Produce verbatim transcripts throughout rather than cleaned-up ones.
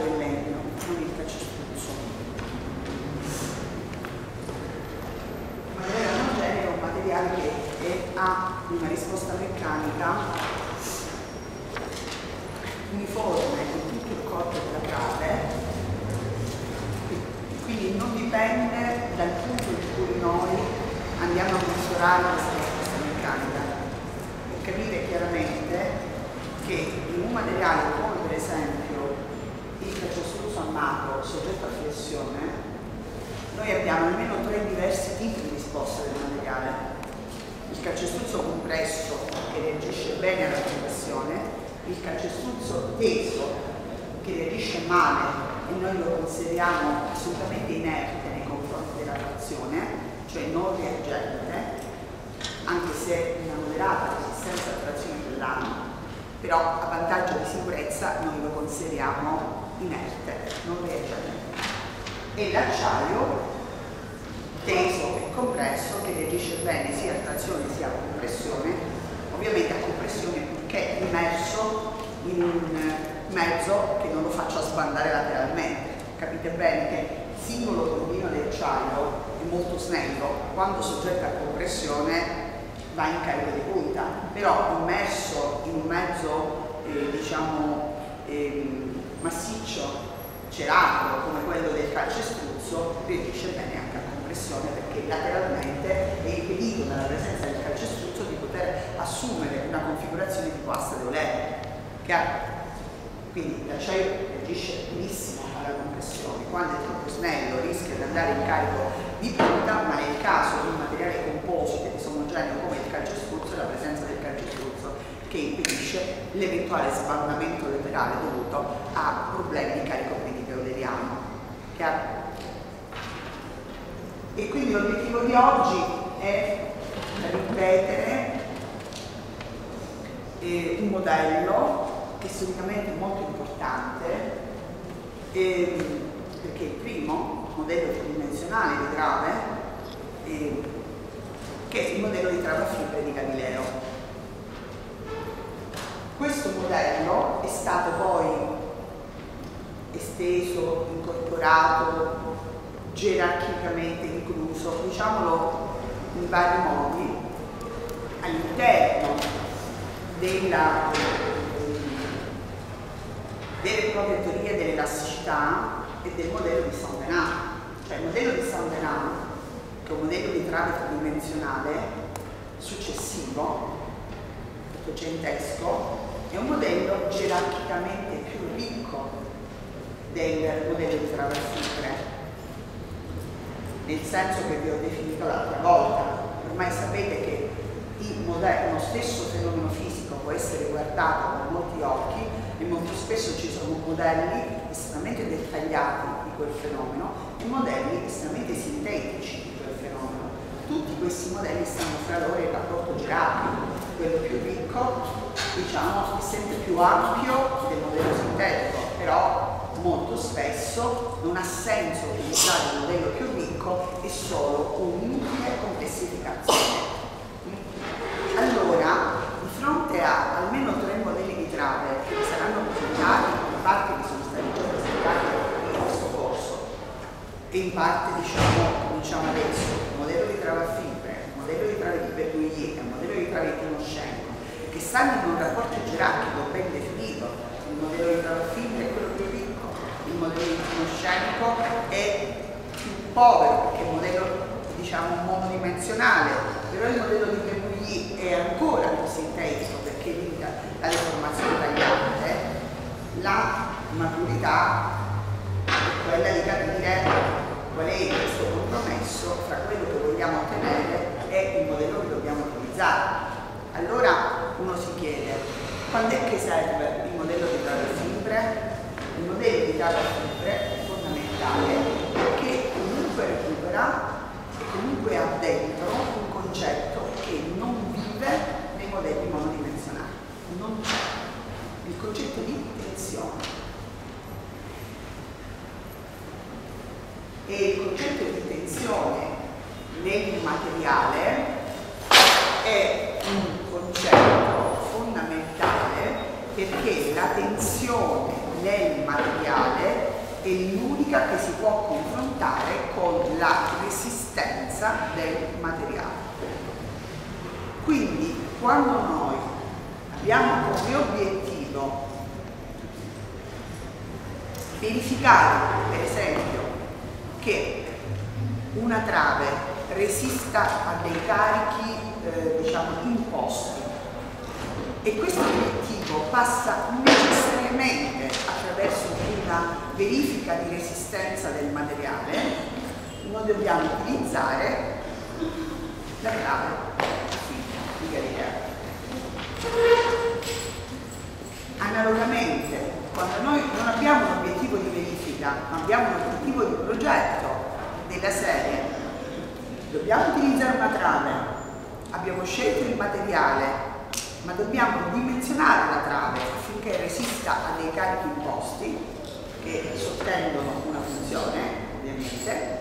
è il legno, non il calcestruzzo. Il materiale omogeneo è un materiale che è, ha una risposta meccanica uniforme in tutto il corpo della trave, quindi non dipende dal punto in cui noi andiamo a misurare questa risposta meccanica. Per capire chiaramente che in un materiale come per esempio il calcestruzzo armato soggetto a flessione, noi abbiamo almeno tre diversi tipi di risposta del materiale. Il calcestruzzo compresso che reagisce bene alla compressione, il calcestruzzo teso che reagisce male e noi lo consideriamo assolutamente inerte nei confronti della trazione, cioè non reagente, anche se una moderata resistenza alla trazione dell'anno, però a vantaggio di sicurezza noi lo consideriamo inerte, non reagente. E l'acciaio teso e compresso che reagisce bene sia a trazione sia a compressione, ovviamente a compressione purché immerso in un mezzo che non lo faccia sbandare lateralmente. Capite bene che il singolo torbino di acciaio è molto snello, quando soggetto a compressione va in carico di punta, però immerso in un mezzo eh, diciamo eh, massiccio, ceramico come quello del calcestruzzo, reagisce bene anche a compressione perché lateralmente è impedito dalla presenza del calcestruzzo di poter assumere una configurazione tipo asta d'Euler. Chiaro? Quindi l'acciaio reagisce benissimo alla compressione, quando è troppo snello rischia di andare in carico di punta, ma nel caso di un materiale composito e disomogeneo come il calcestruzzo è la presenza del calcestruzzo che impedisce l'eventuale sbandamento laterale dovuto a problemi di carico critico euleriano. Chiaro? E quindi l'obiettivo di oggi è ripetere eh, un modello che storicamente è molto importante ehm, perché è il primo modello tridimensionale di trave eh, che è il modello di trave a fibre di Galileo. Questo modello è stato poi esteso, incorporato, gerarchicamente incluso, diciamolo in vari modi, all'interno della delle proprie teorie dell'elasticità e del modello di Saint-Venant. Cioè il modello di Saint-Venant, che è un modello di trave tridimensionale successivo, ottocentesco, è un modello gerarchicamente più ricco del modello di trave a fibre, nel senso che vi ho definito l'altra volta. Ormai sapete che il modello, uno stesso fenomeno fisico può essere guardato con molti occhi e molto spesso ci sono modelli estremamente dettagliati di quel fenomeno e modelli estremamente sintetici di quel fenomeno. Tutti questi modelli stanno fra loro in rapporto gerarchico. Quello più ricco, diciamo, è sempre più ampio del modello sintetico, però molto spesso non ha senso utilizzare il modello più ricco, è solo un'inutile complessificazione. Allora, di fronte a almeno tre modelli di trave che saranno presentati, in parte che sono stati già presentati in questo corso e in parte diciamo, cominciamo adesso, il modello di trave a fibre, il modello di trave di Bernoulli, il modello di trave di Timoshenko, che stanno in un rapporto gerarchico ben definito. Il modello di trave a fibre è quello più ricco, il modello di Timoshenko è più povero perché è un modello diciamo monodimensionale, però il modello di Bernoulli è ancora più sintetico perché limita la deformazione tagliante. La maturità è quella di capire qual è questo compromesso fra quello che vogliamo ottenere e il modello che dobbiamo utilizzare. Allora uno si chiede, quando è che serve il modello di trave a fibre? Il modello di trave a fibre è fondamentale perché comunque recupera e comunque ha dentro un concetto che non vive nei modelli monodimensionali, non c'è il concetto di tensione. E il concetto di tensione nel materiale è un concetto fondamentale perché la tensione nel materiale è l'unica che si può confrontare con la resistenza del materiale. Quindi quando noi abbiamo come obiettivo verificare, per esempio, che una trave resista a dei carichi eh, diciamo imposti, e questo obiettivo passa necessariamente attraverso una verifica di resistenza del materiale, noi dobbiamo utilizzare la trave di Galileo. Analogamente, quando noi non abbiamo un obiettivo di verifica, ma abbiamo un obiettivo di progetto della serie, dobbiamo utilizzare una trave, abbiamo scelto il materiale, ma dobbiamo dimensionare la trave affinché resista a dei carichi imposti che sottendono una funzione, ovviamente.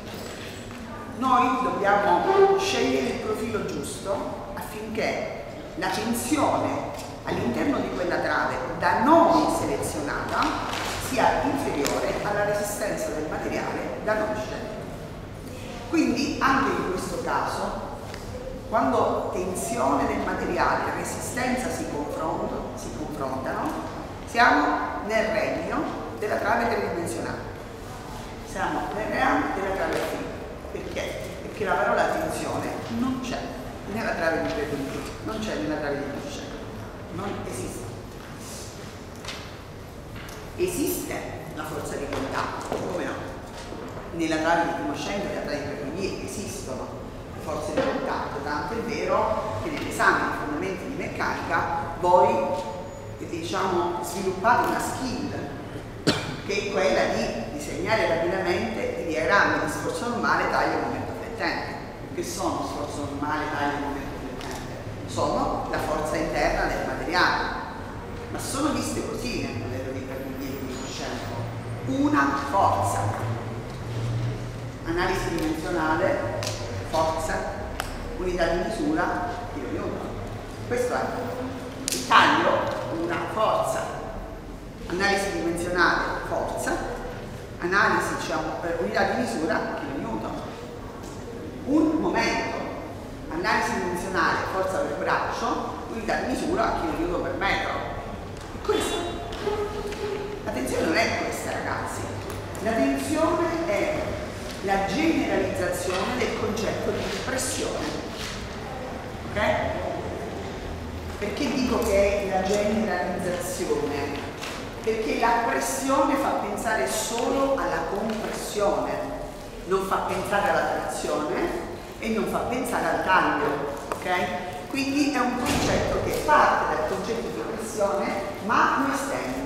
Noi dobbiamo scegliere il profilo giusto affinché la tensione all'interno di quella trave da noi selezionata sia inferiore alla resistenza del materiale da noi scelto. Quindi anche in questo caso, quando tensione del materiale e resistenza si, si confrontano, siamo nel regno della trave tridimensionale. Siamo nel regno della trave fine. Perché? Perché la parola tensione non c'è nella trave di Bernoulli, non c'è nella trave di Duché, non esiste. Esiste la forza di contatto, come no? Nella trave di Timoshenko e nella trave di Bernoulli esistono forze di contatto, tanto è vero che nell'esame di fondamenti di meccanica voi diciamo sviluppate una skill che è quella di disegnare rapidamente i diagrammi di sforzo normale, taglio e momento flettente. Che sono sforzo normale, taglio e momento flettente? Sono la forza interna del materiale, ma sono viste così nel modello di Bernoulli di Timoshenko. Una forza, analisi dimensionale, forza, unità di misura, kilonewton. Questo è il taglio, una forza, analisi dimensionale, forza, analisi, diciamo, per unità di misura, kilonewton. Un momento, analisi dimensionale, forza per braccio, unità di misura, kilonewton per metro. E questo. La tensione non è questa, ragazzi. La tensione è la generalizzazione del concetto di pressione. Ok? Perché dico che è la generalizzazione? Perché la pressione fa pensare solo alla compressione, non fa pensare alla trazione e non fa pensare al taglio. Ok? Quindi è un concetto che parte dal concetto di pressione ma lo estende.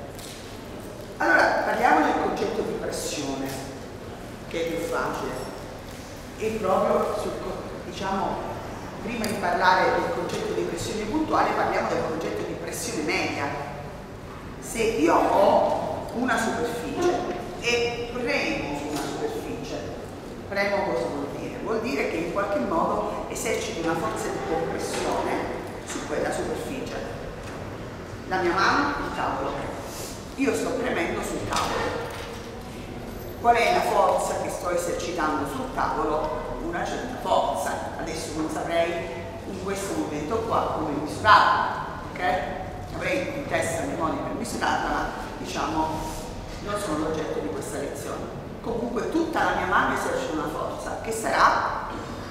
Allora, parliamo del concetto di pressione, che è più facile, e proprio sul, diciamo, prima di parlare del concetto di pressione puntuale parliamo del concetto di pressione media. Se io ho una superficie e premo su una superficie, premo cosa vuol dire? Vuol dire che in qualche modo esercito una forza di compressione su quella superficie. La mia mano, il tavolo, io sto premendo sul tavolo. Qual è la forza che sto esercitando sul tavolo? Una certa forza. Adesso non saprei in questo momento qua come misurarla, ok? Avrei in testa dei modi per misurarla, ma diciamo non sono l'oggetto di questa lezione. Comunque tutta la mia mano esercita una forza che sarà,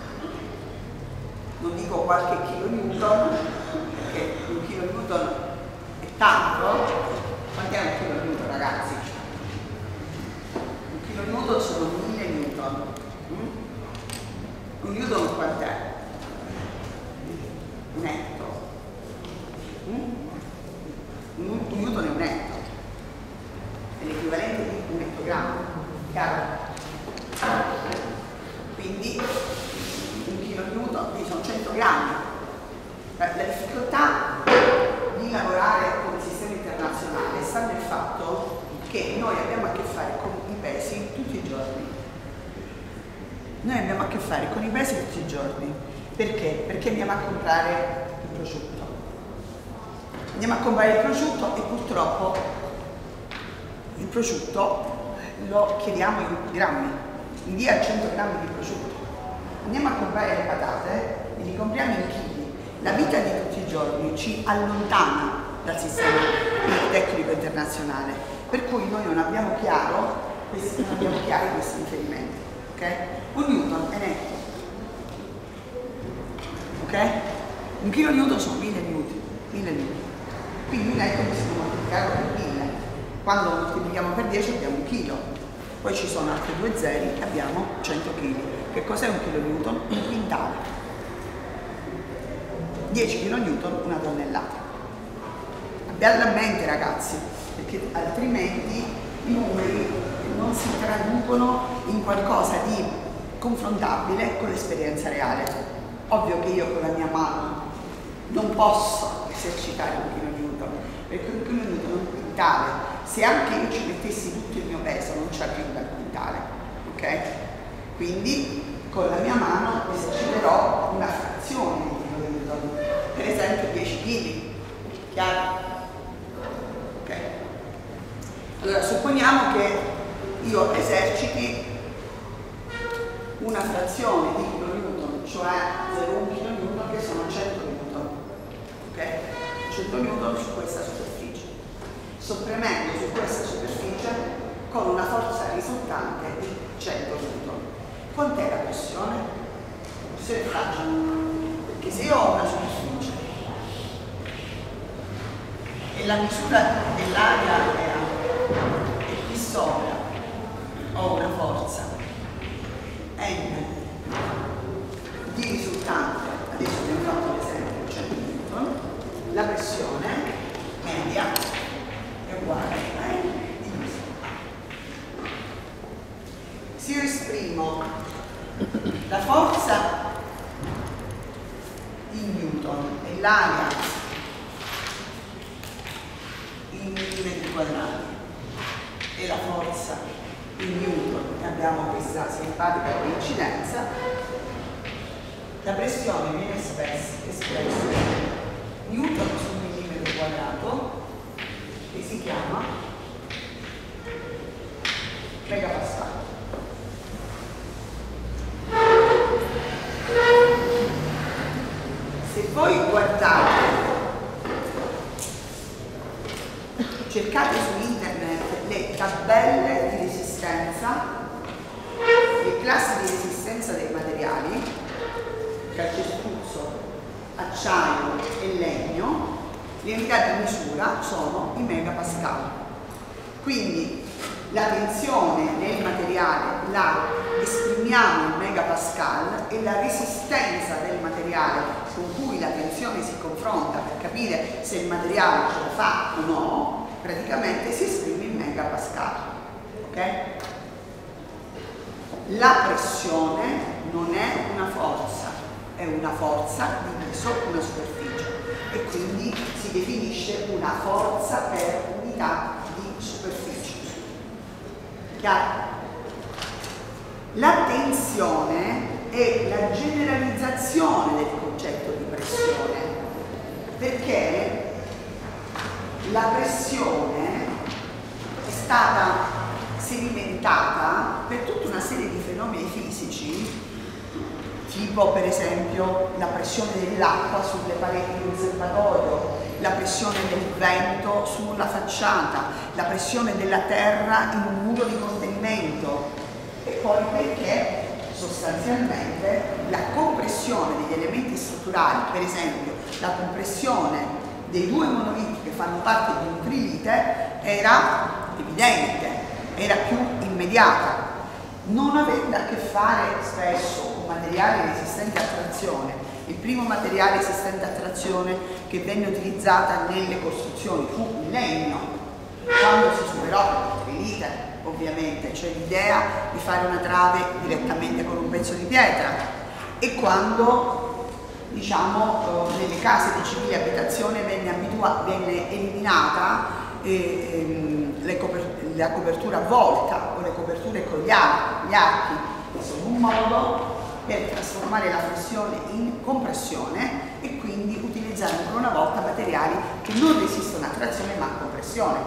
non dico qualche kilonewton, perché un kilonewton è tanto. Quant'è un kilonewton, ragazzi? Newton sono mille newton. Mm? Un newton quant'è? Netto. Mm? Un, un newton è un netto. È l'equivalente di un nettogrammo. Chiaro? Quindi un kilonewton, quindi sono cento grammi. La difficoltà di lavorare con il sistema internazionale sta nel fatto che noi abbiamo a che fare con i pesi tutti i giorni. Noi abbiamo a che fare con i pesi tutti i giorni. Perché? Perché andiamo a comprare il prosciutto. Andiamo a comprare il prosciutto e purtroppo Il prosciutto lo chiediamo in grammi, mi dia cento grammi di prosciutto. Andiamo a comprare le patate e li compriamo in chili. La vita di tutti i giorni ci allontana dal sistema tecnico internazionale, per cui noi non abbiamo chiaro questi, non abbiamo chiari questi riferimenti. Okay? Un newton è netto. Okay? Un chilo newton sono mille newton. mille newton. Quindi netto possiamo moltiplicare per mille. Quando moltiplichiamo per dieci abbiamo un chilo. Poi ci sono altri due zeri e abbiamo cento chili. Che cos'è un chilo newton? Un quintale. dieci chilo newton, una tonnellata. Abbiate a mente, ragazzi, perché altrimenti i numeri non si traducono in qualcosa di confrontabile con l'esperienza reale. Ovvio che io con la mia mano non posso esercitare un chilo newton, perché un chilo newton è un quintale. Se anche io ci mettessi tutto il mio peso non ci arriva al quintale, ok? Quindi con la mia mano eserciterò una frazione di chilo newton, per esempio dieci chili, chiaro? Ok? Allora supponiamo che io eserciti una frazione di chilo newton, cioè zero virgola uno chilo newton, che sono cento newton, ok? cento newton su questa superficie. Sopprimendo su questa superficie con una forza risultante di cento newton. Quant'è la pressione? La pressione è facile, perché se io ho una superficie e la misura dell'area è A e qui sopra ho una forza N di risultante, adesso abbiamo fatto l'esempio cento newton, la pressione media è uguale a N diviso. Se io esprimo la forza in newton e l'area in millimetri quadrati e la forza in newton, e abbiamo questa simpatica coincidenza, la pressione viene espressa newton su millimetro quadrato e si chiama megapascal. Se voi guardate, cercate su internet le tabelle di resistenza, le classi di resistenza dei materiali, calcestruzzo, acciaio e legno, le unità di misura sono i megapascal. Quindi la tensione nel materiale la esprimiamo in megapascal e la resistenza del materiale con cui la tensione si confronta per capire se il materiale ce la fa o no, praticamente si esprime in megapascal. Okay? La pressione non è una forza, è una forza diviso una superficie e quindi si definisce una forza per unità di superficie. Chiaro? La tensione è la generalizzazione del concetto di pressione, perché la pressione è stata sedimentata per tutta una serie di fenomeni fisici, tipo per esempio la pressione dell'acqua sulle pareti di un serbatoio, la pressione del vento sulla facciata, la pressione della terra in un muro di contenimento, e poi perché sostanzialmente la compressione degli elementi strutturali, per esempio la compressione dei due monoliti che fanno parte di un trilite, era evidente, era più immediata, non avendo a che fare spesso con materiali resistenti a trazione. Il primo materiale resistente a trazione che venne utilizzata nelle costruzioni fu il legno, quando si superò il trilite, ovviamente, cioè l'idea di fare una trave direttamente con un pezzo di pietra, e quando, diciamo, nelle case di civile abitazione venne, abitua venne eliminata eh, ehm, le coper la copertura a volta o le coperture con gli archi. Gli archi sono un modo per trasformare la flessione in compressione e quindi utilizzare ancora una volta materiali che non resistono a trazione ma a compressione,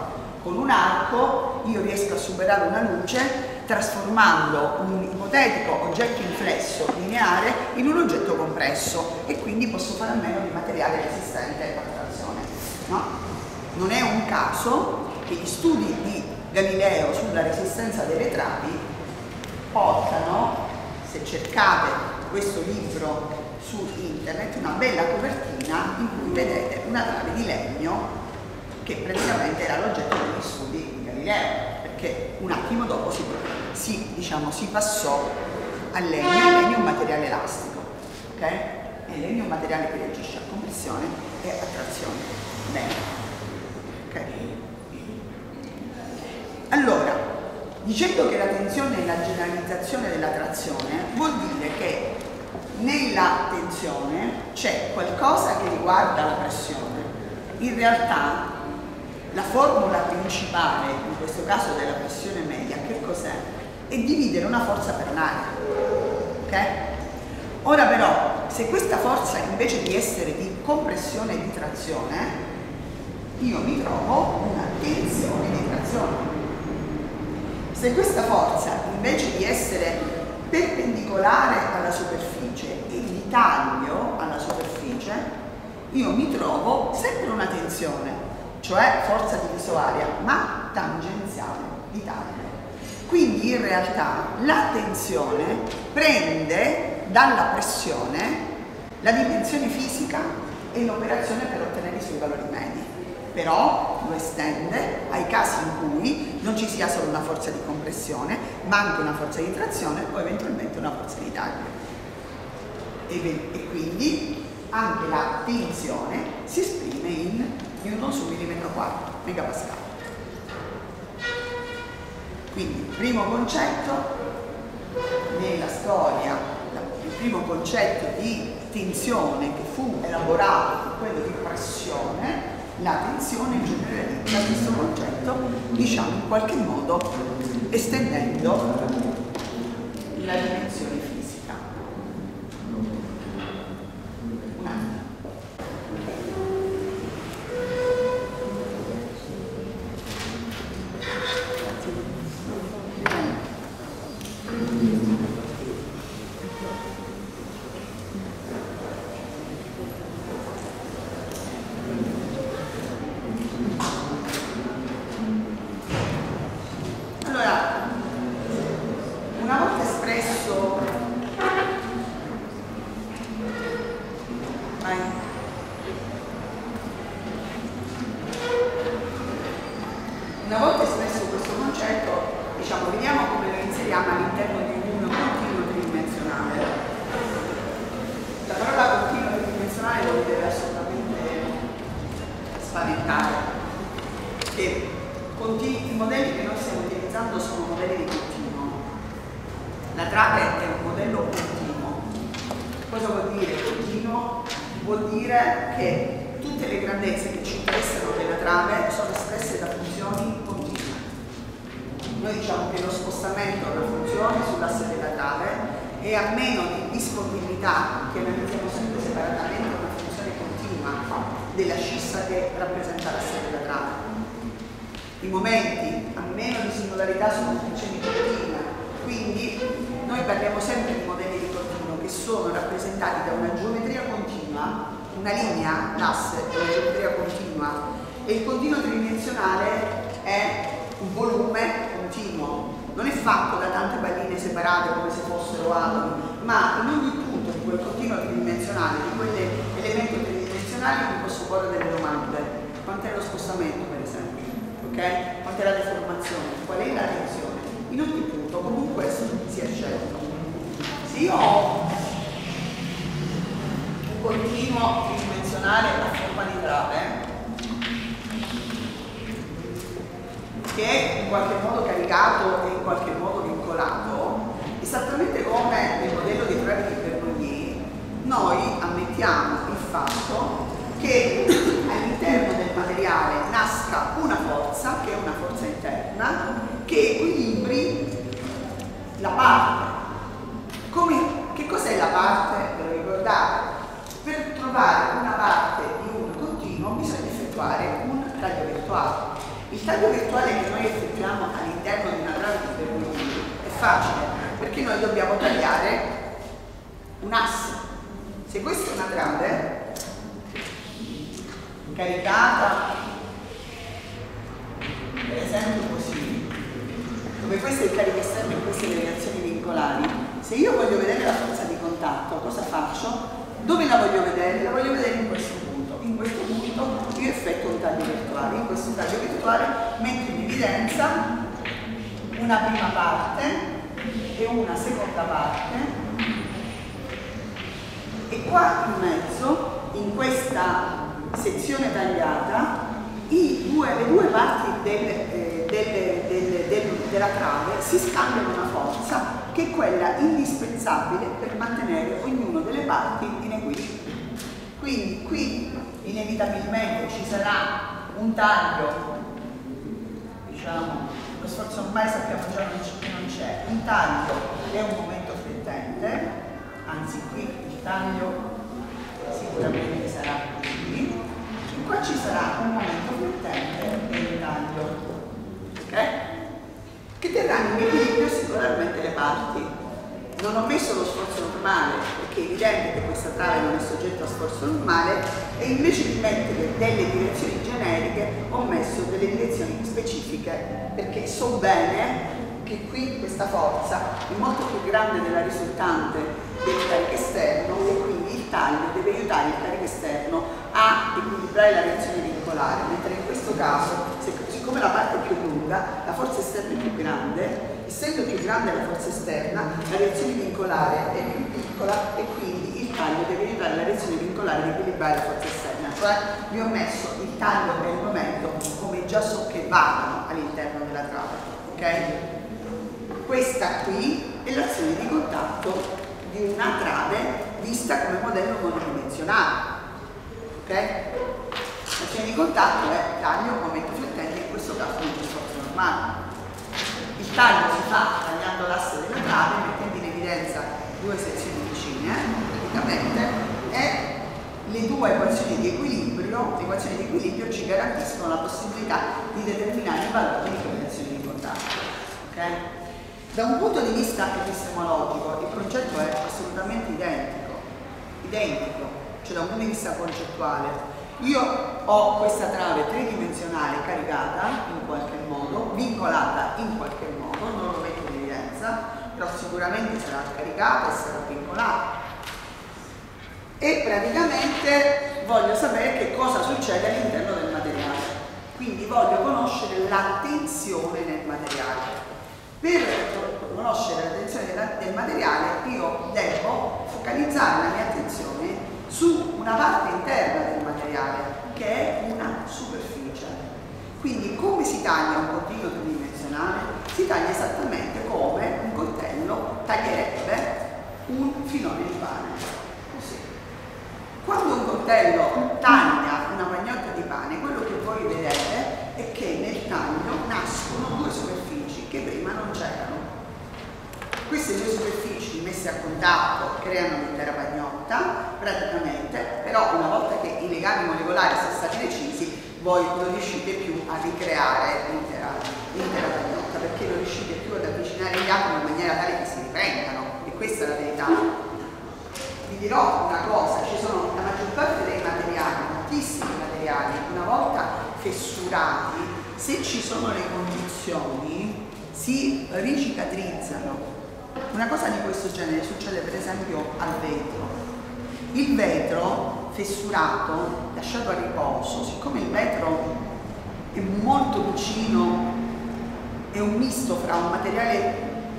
Con un arco io riesco a superare una luce trasformando un ipotetico oggetto inflesso lineare in un oggetto compresso e quindi posso fare a meno di materiale resistente a trazione. No? Non è un caso che gli studi di Galileo sulla resistenza delle travi portano, se cercate questo libro su internet, una bella copertina in cui vedete una trave di legno che praticamente era l'oggetto degli studi di Galileo, perché un attimo dopo si, si, diciamo, si passò al legno. Il legno è un materiale elastico, ok? E il legno è un materiale che reagisce a compressione e a trazione. Bene. Ok? Allora, dicendo che la tensione è la generalizzazione della trazione, vuol dire che nella tensione c'è qualcosa che riguarda la pressione. In realtà la formula principale, in questo caso della pressione media, che cos'è? È dividere una forza per un'area. Ok? Ora però, se questa forza invece di essere di compressione e di trazione, io mi trovo una tensione di trazione. Se questa forza invece di essere perpendicolare alla superficie e di taglio alla superficie, io mi trovo sempre una tensione, cioè forza divisoria, ma tangenziale di taglio. Quindi in realtà la tensione prende dalla pressione la dimensione fisica e l'operazione per ottenere i suoi valori medi, però lo estende ai casi in cui non ci sia solo una forza di compressione, ma anche una forza di trazione o eventualmente una forza di taglio. E, e quindi anche la tensione si esprime in newton su millimetro quadro, megapascal. Quindi il primo concetto nella storia, il primo concetto di tensione che fu elaborato fu quello di pressione. La tensione generalizza questo concetto, diciamo in qualche modo estendendo la dimensione fisica. Un attimo. Una volta espresso questo concetto, diciamo, vediamo come lo inseriamo all'interno di un continuo tridimensionale. La parola continuo tridimensionale lo deve assolutamente spaventare, che i modelli che noi stiamo utilizzando sono modelli di continuo. La trave è un modello continuo. Cosa vuol dire continuo? Vuol dire che tutte le grandezze che ci interessano della trave sono espresse da funzioni continue. Noi diciamo che lo spostamento è una funzione sull'asse della trave e a meno di disponibilità, che analizziamo sempre separatamente, una funzione continua della scissa che rappresenta l'asse della trave. I momenti a meno di singolarità sono funzioni continue, quindi noi parliamo sempre di modelli di continuo che sono rappresentati da una geometria continua, una linea, l'asse è una geometria continua, e il continuo tridimensionale è un volume continuo, non è fatto da tante palline separate come se fossero atomi, ma in ogni punto di quel continuo tridimensionale, di quell'elemento tridimensionale, mi posso porre delle domande. Quant'è lo spostamento, per esempio? Ok? Quant'è la deformazione? Qual è la tensione? In ogni punto, comunque sia scelto. Se io ho un continuo tridimensionale a forma di trave, che è in qualche modo caricato e in qualche modo vincolato, esattamente come nel modello di travi di Bernoulli, noi ammettiamo il fatto che all'interno del materiale nasca una forza, che è una forza interna, che equilibri la parte. Come, che cos'è la parte? Ve lo ricordate? Per trovare una parte di un continuo bisogna effettuare un taglio virtuale. Il taglio virtuale che noi effettuiamo all'interno di una trave di equilibrio è facile, perché noi dobbiamo tagliare un asse. Se questa è una trave caricata, per esempio così, dove questo è il carico esterno e queste le reazioni vincolari, se io voglio vedere la forza di contatto, cosa faccio? Dove la voglio vedere? La voglio vedere in questo punto. In questo punto io effettuo un taglio virtuale. In questo taglio virtuale metto in evidenza una prima parte e una seconda parte, e qua in mezzo, in questa sezione tagliata, i due, le due parti del, eh, del, del, del, della trave si scambiano una forza che è quella indispensabile per mantenere ognuna delle parti in equilibrio. Quindi qui inevitabilmente ci sarà un taglio, diciamo, lo sforzo ormai sappiamo già che non c'è, un taglio è un momento flettente, anzi qui il taglio sicuramente sarà così, e qua ci sarà un momento flettente e un taglio, ok? Che terranno in equilibrio singolarmente le parti. Non ho messo lo sforzo normale perché è evidente che questa trave non è soggetta a sforzo normale, e invece di mettere delle direzioni generiche ho messo delle direzioni specifiche, perché so bene che qui questa forza è molto più grande della risultante del carico esterno, e quindi il taglio deve aiutare il carico esterno a equilibrare la reazione vincolare, mentre in questo caso, siccome la parte è più lunga, la forza esterna è più grande, essendo più grande la forza esterna, la reazione vincolare è più piccola, e quindi il taglio deve aiutare la reazione vincolare ad equilibrare la forza esterna. Cioè vi ho messo il taglio e il momento come già so che vanno all'interno della trave, ok? Questa qui è l'azione di contatto di una trave vista come modello monodimensionale, ok? L'azione di contatto è taglio, momento flettente, in questo caso non c'è sforzo normale. Il taglio si fa tagliando l'asse della trave, mettendo in evidenza due sezioni vicine, praticamente, e le due equazioni di equilibrio, le equazioni di equilibrio ci garantiscono la possibilità di determinare i valori di correlazione di contatto. Okay? Da un punto di vista epistemologico il concetto è assolutamente identico, identico, cioè da un punto di vista concettuale. Io ho questa trave tridimensionale caricata in qualche modo, vincolata in qualche modo, non lo metto in evidenza, però sicuramente sarà caricata e sarà vincolata. E praticamente voglio sapere che cosa succede all'interno del materiale. Quindi voglio conoscere la tensione nel materiale. Per conoscere la tensione del materiale io devo focalizzare la mia attenzione su una parte interna del materiale, che è una superficie. Quindi come si taglia un coltello tridimensionale? Si taglia esattamente come un coltello taglierebbe un filone di pane. Così. Quando un coltello taglia una pagnotta di pane, quello che voi vedete è che nel taglio nascono due superfici che prima non c'erano. Queste due superfici messe a contatto creano l'intera pagnotta, praticamente, però una volta che i legami molecolari sono stati decisi, voi non riuscite più a ricreare l'intera pagnotta, perché non riuscite più ad avvicinare gli atomi in maniera tale che si riprendano, e questa è la verità. Vi dirò una cosa, ci sono la maggior parte dei materiali, moltissimi materiali, una volta fessurati, se ci sono le condizioni, si ricicatrizzano. Una cosa di questo genere succede per esempio al vetro. Il vetro fessurato, lasciato a riposo, siccome il vetro è molto vicino, è un misto fra un materiale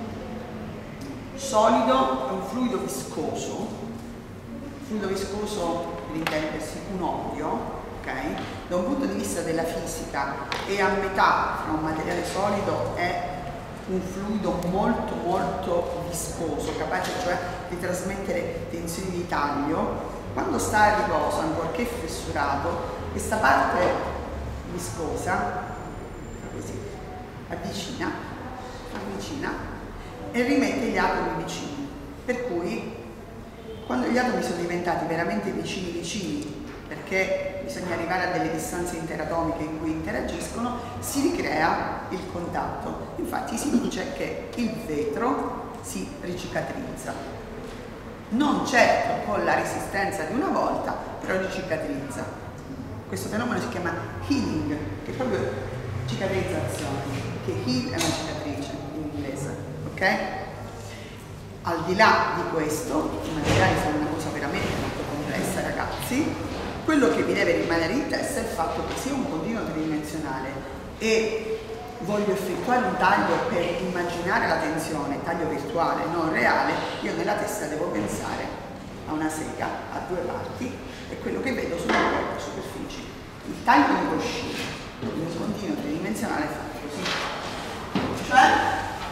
solido e un fluido viscoso, fluido viscoso per intendersi un olio, ok? Da un punto di vista della fisica è a metà fra un materiale solido e un fluido molto molto viscoso, capace cioè di trasmettere tensioni di taglio. Quando sta a riposo, ancorché fessurato, questa parte viscosa così, avvicina, avvicina e rimette gli atomi vicini. Per cui quando gli atomi sono diventati veramente vicini vicini perché bisogna arrivare a delle distanze interatomiche in cui interagiscono, si ricrea il contatto. Infatti si dice che il vetro si ricicatrizza. Non certo con la resistenza di una volta, però ricicatrizza. Questo fenomeno si chiama healing, che è proprio cicatrizzazione, che heal è una cicatrice in inglese, ok? Al di là di questo, i materiali sono una cosa veramente molto complessa, ragazzi. Quello che vi deve rimanere in testa è il fatto che sia un continuo tridimensionale e voglio effettuare un taglio per immaginare la tensione, taglio virtuale, non reale, io nella testa devo pensare a una sega, a due parti, e quello che vedo sono le superfici. Il taglio di uscire in un continuo tridimensionale è fatto così. Cioè,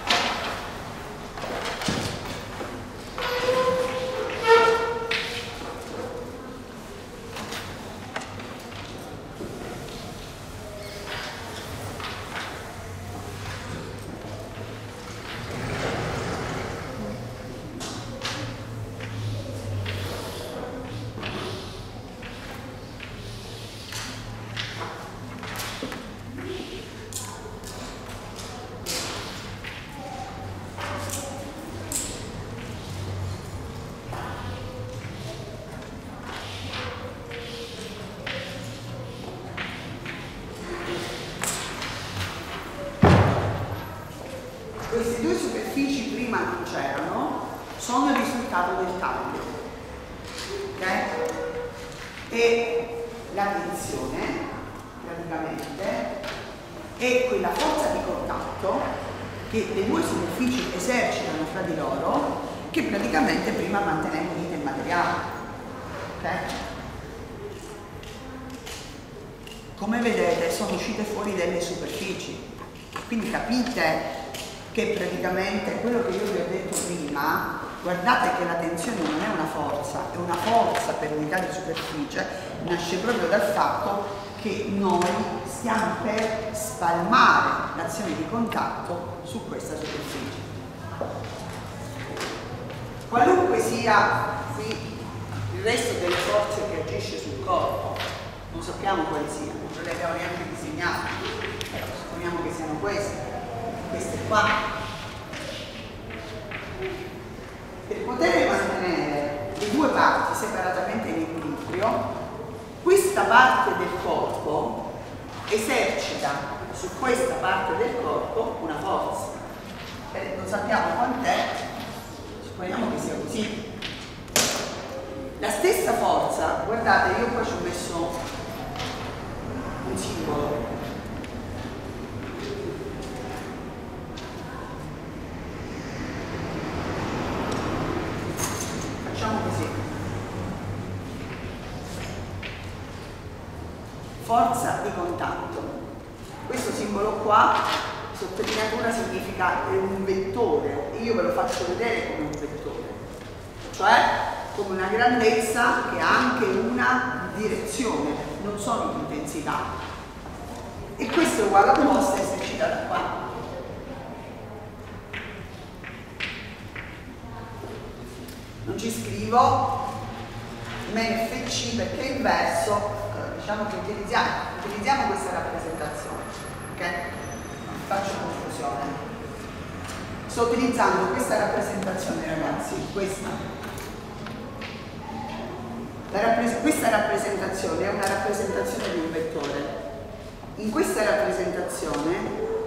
queste due superfici prima non c'erano, sono il risultato del taglio, ok? E la tensione praticamente è quella forza di contatto che le due superfici esercitano fra di loro, che praticamente prima manteneva unito il materiale, ok? Come vedete sono uscite fuori delle superfici, quindi capite che praticamente quello che io vi ho detto prima, guardate che la tensione non è una forza, è una forza per unità di superficie, nasce proprio dal fatto che noi stiamo per spalmare l'azione di contatto su questa superficie. Qualunque sia qui il resto delle forze che agisce sul corpo, non sappiamo quali siano, non le abbiamo neanche disegnate, però supponiamo che siano queste. Queste qua, per poter mantenere le due parti separatamente in equilibrio, questa parte del corpo esercita su questa parte del corpo una forza. Eh, non sappiamo quant'è, supponiamo che sia così. La stessa forza, guardate, io qua ci ho messo un simbolo. Così. Forza di contatto. Questo simbolo qua, sottolineatura, significa è un vettore, e io ve lo faccio vedere come un vettore, cioè come una grandezza che ha anche una direzione, non solo di intensità. E questo è uguale a posta esercitata qua. Non ci scrivo M F C perché è inverso, diciamo che utilizziamo, utilizziamo questa rappresentazione, ok? Non faccio confusione. Sto utilizzando questa rappresentazione, ragazzi, questa. La rappres- questa rappresentazione è una rappresentazione di un vettore. In questa rappresentazione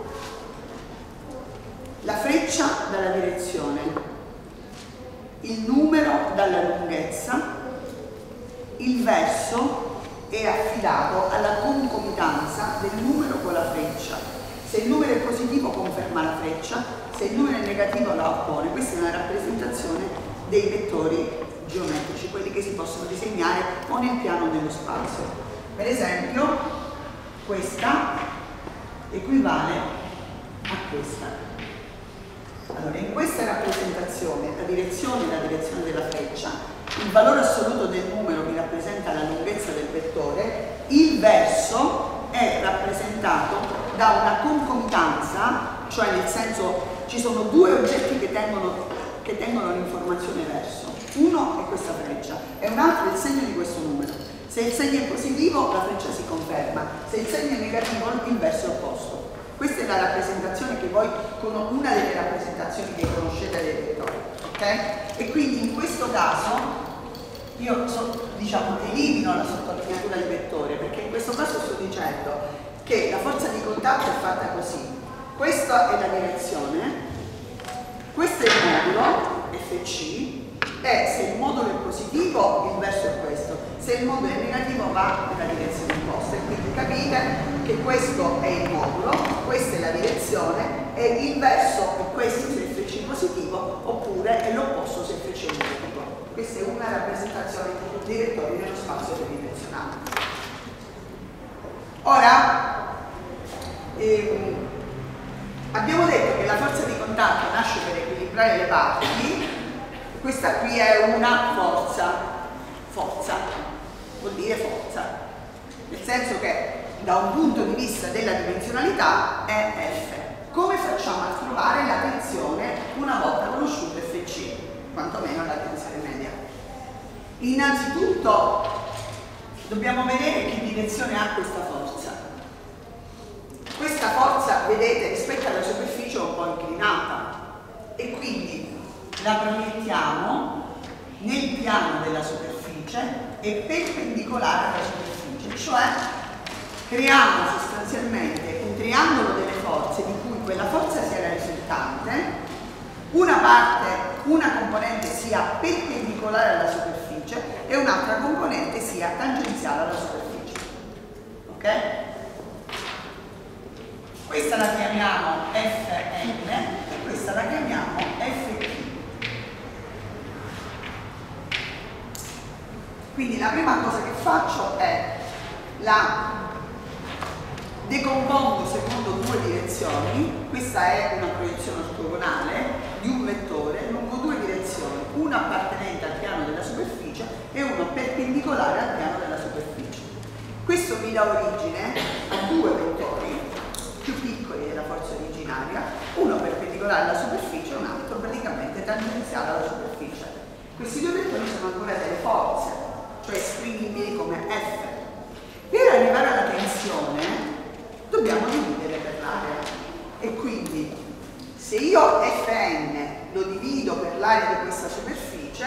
la freccia dà la direzione, il numero dalla lunghezza, il verso è affidato alla concomitanza del numero con la freccia. Se il numero è positivo conferma la freccia, se il numero è negativo la oppone. Questa è una rappresentazione dei vettori geometrici, quelli che si possono disegnare o nel piano o nello spazio. Per esempio, questa equivale a questa. Allora, in questa rappresentazione la direzione è la direzione della freccia, il valore assoluto del numero che rappresenta la lunghezza del vettore, il verso è rappresentato da una concomitanza, cioè nel senso ci sono due oggetti che tengono, che tengono l'informazione verso. Uno è questa freccia e un altro è il segno di questo numero. Se Se il segno è positivo la freccia si conferma, se il segno è negativo il verso è opposto. Questa è la rappresentazione che voi, una delle rappresentazioni che conoscete dei vettori, ok? E quindi in questo caso io so, diciamo, elimino la sottolineatura di vettore, perché in questo caso sto dicendo che la forza di contatto è fatta così. Questa è la direzione, questo è il modulo F C, e se il modulo è positivo il verso è questo, se il modulo è negativo va nella direzione opposta. E quindi capite che questo è il modulo, questa è la direzione e il verso è questo se F C è positivo oppure è l'opposto se F C è negativo. Questa è una rappresentazione dei vettori nello spazio tridimensionale. Ora, ehm, abbiamo detto che la forza di contatto nasce per equilibrare le parti. Questa qui è una forza, forza, vuol dire forza, nel senso che da un punto di vista della dimensionalità è F. Come facciamo a trovare la tensione una volta conosciuto F C, quantomeno la tensione media? Innanzitutto dobbiamo vedere che direzione ha questa forza. Questa forza, vedete, rispetto alla superficie è un po' inclinata e quindi la proiettiamo nel piano della superficie e perpendicolare alla superficie, cioè creiamo sostanzialmente un triangolo delle forze di cui quella forza sia la risultante, una parte, una componente sia perpendicolare alla superficie e un'altra componente sia tangenziale alla superficie. Ok? Questa la chiamiamo F N e questa la chiamiamo F P. Quindi la prima cosa che faccio è la decompongo secondo due direzioni. Questa è una proiezione ortogonale di un vettore lungo due direzioni, una appartenente al piano della superficie e una perpendicolare al piano della superficie. Questo mi dà origine a due vettori più piccoli della forza originaria, uno perpendicolare alla superficie e un altro praticamente tangenziale alla superficie. Questi due vettori sono ancora delle forze, cioè esprimibili come F. Per arrivare alla tensione dobbiamo dividere per l'area e quindi se io F N lo divido per l'area di questa superficie,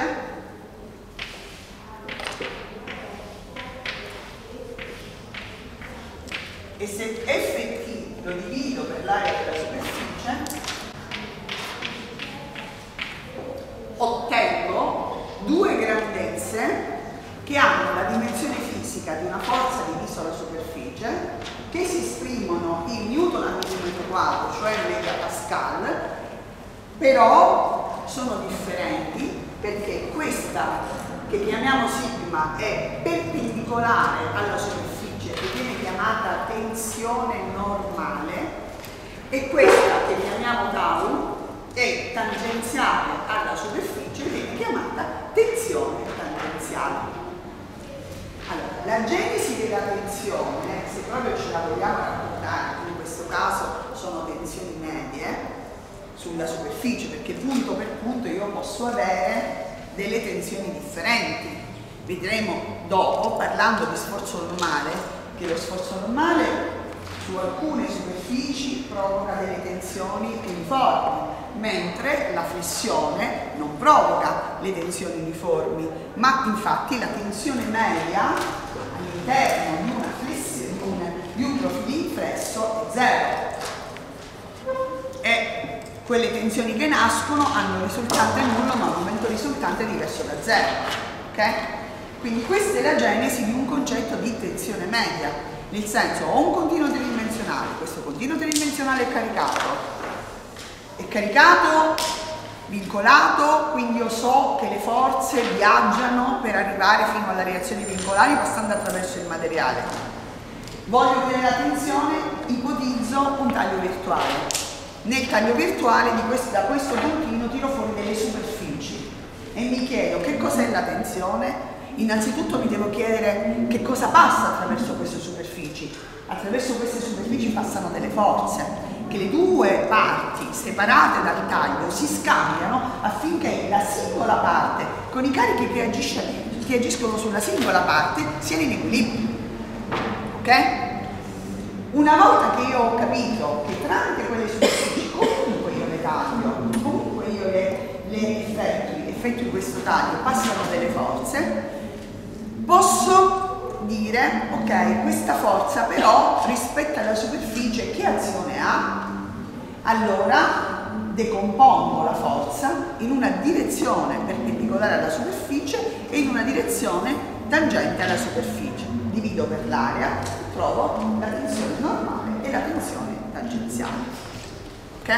e se F T lo divido per l'area della superficie, ottengo due grandezze che hanno la dimensione fisica di una forza diviso alla superficie, che si esprimono in newton al millimetro quadro, cioè in megapascal, però sono differenti perché questa, che chiamiamo sigma, è perpendicolare alla superficie e viene chiamata tensione normale, e questa, che chiamiamo tau, è tangenziale alla superficie e viene chiamata tensione tangenziale. Allora, la genesi della tensione, se proprio ce la vogliamo raccontare, in questo caso sono tensioni medie sulla superficie, perché punto per punto io posso avere delle tensioni differenti. Vedremo dopo, parlando di sforzo normale, che lo sforzo normale su alcune superfici provoca delle tensioni uniformi, mentre la flessione non provoca le tensioni uniformi, ma infatti la tensione media all'interno di una flessione, di un profilinflesso è zero. E quelle tensioni che nascono hanno un risultante nullo, ma un momento risultante diverso da zero. Okay? Quindi questa è la genesi di un concetto di tensione media. Nel senso, ho un continuo tridimensionale, questo continuo tridimensionale è caricato, è caricato, vincolato, quindi io so che le forze viaggiano per arrivare fino alle reazioni vincolari passando attraverso il materiale. Voglio vedere la tensione, ipotizzo un taglio virtuale. Nel taglio virtuale di questo, da questo continuo tiro fuori delle superfici e mi chiedo che cos'è la tensione. Innanzitutto mi devo chiedere che cosa passa attraverso queste superfici. Attraverso queste superfici passano delle forze, che le due parti separate dal taglio si scambiano affinché la singola parte con i carichi che agisce che agiscono sulla singola parte siano in equilibrio. Ok? Una volta che io ho capito che tramite quelle superfici comunque io le taglio, comunque io le, le effettui, effettui questo taglio, passano delle forze, posso dire, ok, questa forza però rispetto alla superficie che azione ha? Allora decompongo la forza in una direzione perpendicolare alla superficie e in una direzione tangente alla superficie. Divido per l'area, trovo la tensione normale e la tensione tangenziale. Ok?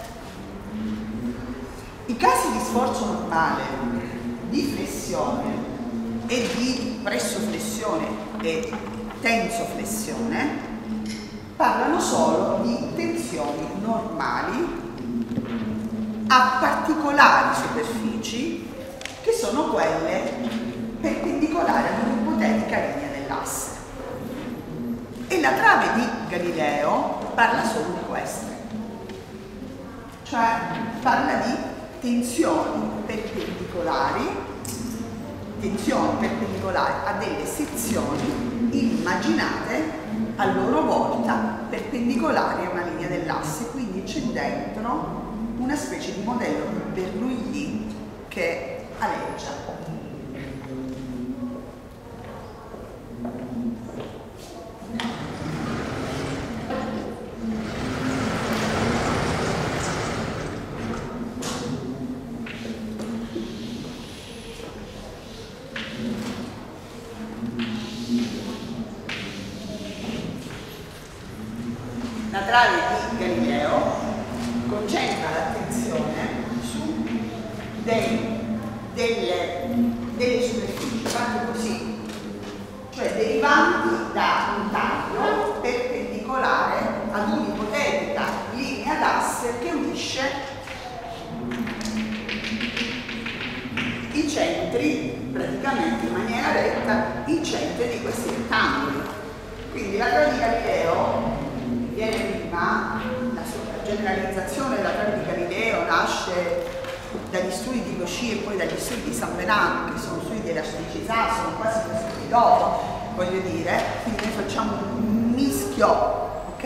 I casi di sforzo normale, di flessione e di pressoflessione e tensoflessione parlano solo di tensioni normali a particolari superfici che sono quelle perpendicolari ad un'ipotetica linea dell'asse. E la trave di Galileo parla solo di queste, cioè parla di tensioni perpendicolari, tensioni perpendicolari a delle sezioni immaginate a loro volta perpendicolari a una linea dell'asse, quindi c'è dentro una specie di modello di Bernoulli che aleggia. La trave di Galileo concentra l'attenzione su dei, delle, delle superfici, fatte così, cioè derivanti da un taglio perpendicolare ad un'ipotetica linea d'asse che unisce i centri, praticamente in maniera retta, i centri di questi rettangoli. Quindi la trave di Galileo viene prima, la sua generalizzazione della trave di Galileo nasce dagli studi di Cauchy e poi dagli studi di San Venanto, che sono studi dell'elasticità, sono quasi due studi dopo, voglio dire, quindi noi facciamo un mischio, ok?